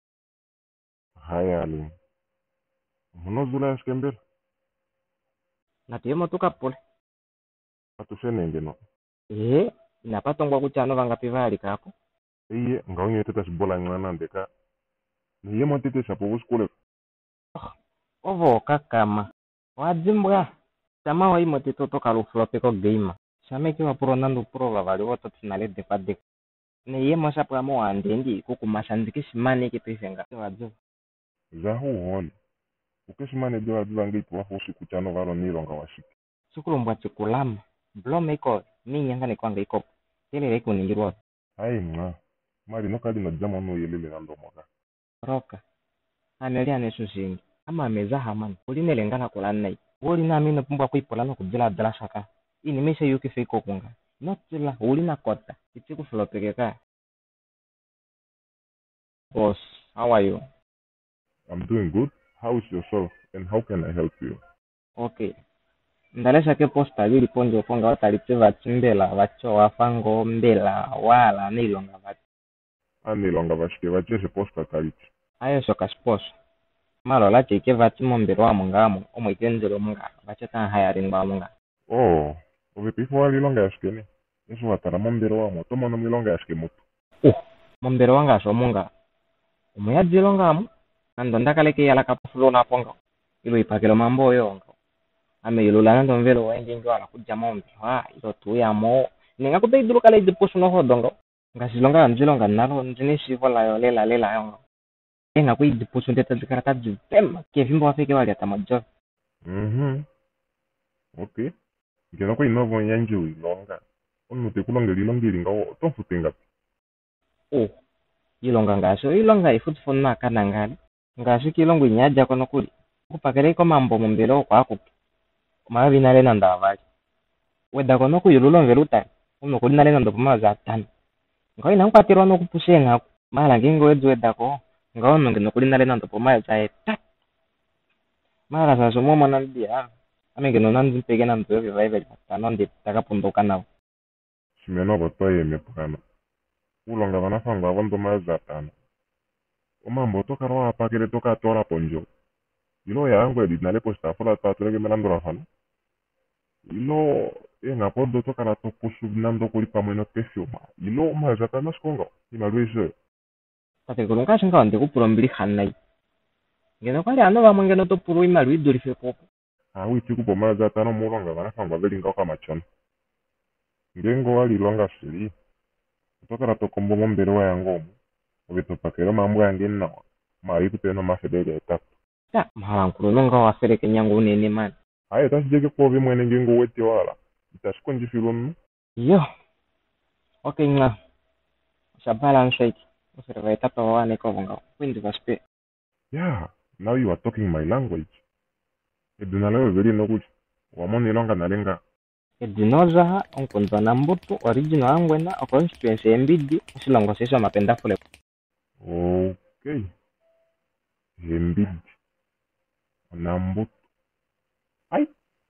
hayali munozula yaskembele Natiyemo tukapule. atushenenge no Napatongwa kuchano vangapi vali kapo. iye ngaonye teta sibola ngana ndeka niye matete sapo kuskole Ovo kakama. Wadzimbwa. Chama wa imo tito kalufulope ko game. Shameki wa puro nandu puro vavali woto tunale depa. Niye masapo amo wandendi kukumashandiki shimani kipisenga. Wadzo. zahu hon ukeshimane dewa divange itwa fosi kuchano valo nilonga washiki Sukulumbwa chikulama. Blome iko minyanga ni kwanga iko. Tele iko ningirwa. ai mwa mari no kadi no jama no yelele nando moka Roka. Amelia nesusingi. Ama amezaha man. Uline lengana kulanai. Woli na mino pumbwa kuipola no kujila dala shaka. Ini mesha yuki feko kunga. Notila ulina kota. Ichiku flopeke ka. Boss, how are you? I'm doing good. How is yourself and how can I help you? Okay. Ndalesha ke posta vili ponjo ponga watalitse vatsimbela vacho wafango mbela wala nilonga vati. Anilonga vashike vacheshe posta kaliti. Ayo soka sports. Malo la chike vati mombero wa mungamu omwitenzelo munga vacheta hiring ba munga. Oh, ovipifo walilonga yashikene. Yesu watara mombero wa moto mono milonga yashike mutu. Mombero wanga so munga. Omuyadzilonga mu nando ndakaleke yala kapufulo na ponga. Ilo ipakelo mambo yonga. Ame ilula nando mvelo wengi njwala kuja mombe. Ilo tuya mo. Ninga kutaidulu kala idipusu no hodongo. Ngasilonga nzilonga nalo nzinisivo la yo lela yonga. Nga kui dipusu ndeta zikarata jupema. Kevimbo wafike wali atamajo. Okay. Ngena kwa inovo nyanji uilonga. Onu tekulonga lilonga ilinga o tofutenga. Ilonga ngaso ilonga ifutfo na kanangali. Ngaso kilongo inyaja kono kuli. Kupakere ko mambo mombelo kwa aku. Mavi nale nanda avali. Weda kono ku yululo mveluta. Uno kuli nale nando puma za tani. Ngoi na mpatiro no kupusenga. Mala ngingo edu weda ko. Ngao no kuli nale nando puma za eta. Mala sa sumo manambia. Ame ngeno nanzi pege na mtoyo vivaive tanondi takapunduka nao. Simeno batoye mepukana. Ulonga vanafanga avondo maza tano. Omambo toka roa apakele toka tora ponjo. Ilo yangu edinale posta fola taturege melandora fana. Ilo nga podo toka na topusu nando kulipa mweno tefyoma. Ilo maza tano skongo. Imaluise. Tate kulunga shinga wande kupuro mbili hanai. Ngeno kwali ano wa mwengeno topuro imalu idurife popo. Awi tiku po maza tano mulonga vanafanga velinga kama chana. Ngengo wali longa sili. Toka na tokombo mombero wa yangomu. Ovito pakero mambo yangeni nawa. Mariku teno mafedele etatu. Ya, mahankulu nunga wafereke nyangu unene mani. Aye, tasijeke povi mwene ngengo weti wala. Itashikonji filonu. Yo. Okay nga. Shabala nshaki. Ufereka etapa wawane kovonga. Windi vaspe. Yeah, now you are talking my language. Edunalewe veli nokuchi. Wamoni longa nalenga. Edinoza onkunza na mbutu original angwena constituency embidi usilongo siswa mapenda fule. Okay. Embidi. Nambutu. Ai.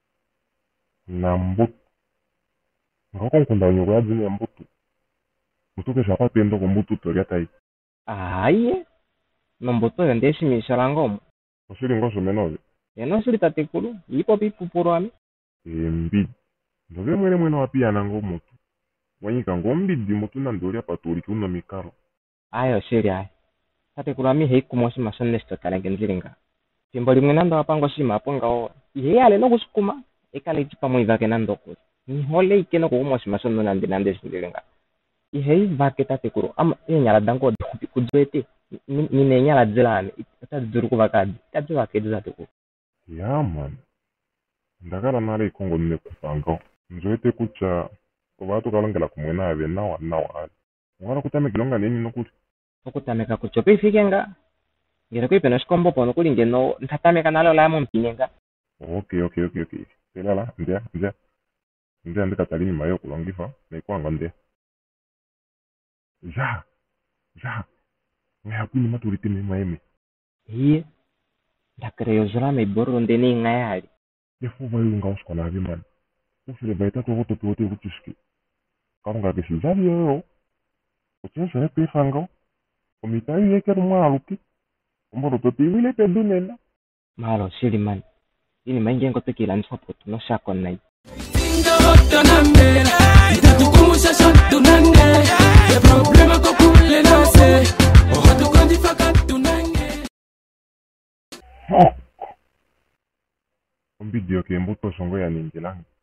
Nambutu. Ngako nkunda nyoko ya zini ya mbutu. Mutuke shapa tendo kwa mbutu toriata hii. Aye. Nombutu yondeshi mishalangomu. Osiri ngoso menove. Yeno siri tatekulu. Ipo pipu purwami. Embidi. Ndove mwene wapia nango mutu. Wanyika ngombidi mutu nandori apaturi kuno mikaro. Ayo siri ayo. Tatekulu ami heiku moshi masonesto talengenziringa. Timboli mwenando wapango shima aponga owa. Ihe ale no kusukuma. Ekale ichipa mwivake nando kuri. Nihole ikeno kukumoshi masono nande sindiringa. Ihe vake tatekulu. Ama nyala dango kujwete. Nine nyala zilane. Itazuru kuvakadi. Kazi vake tatekulu. Ya man. Ndakala nale ikongo nne kufanga. Nzoete kucha. Kovatu kalongela kumwena ave nawa ali. Mwara kutame kilonga nini nokuti. Okutameka kuchope ifikenga. Ngero kuipeno shikombo pono kuli ngeno ntatameka nalo la mpinenga. Okay. Selala, ndia ndikatalini mayo kulongifa. Na ikuanga ndia. Ja. Ngaya kuni maturiti ni maeme. Iye. Ndakreyo zora meboro ndeni ngayali. Yefu vayu nga usko na man. Ufile baita to wote utiski. Karunga kesi zavi yo. Uchensa ya pefango. Omitayu yeke rumaluki. Umboro toti wile pedunena. Malo siri man. Ini manjengo tekila nsopoto no shako nai. Ombidio ke mbuto songo ya ninjilangi.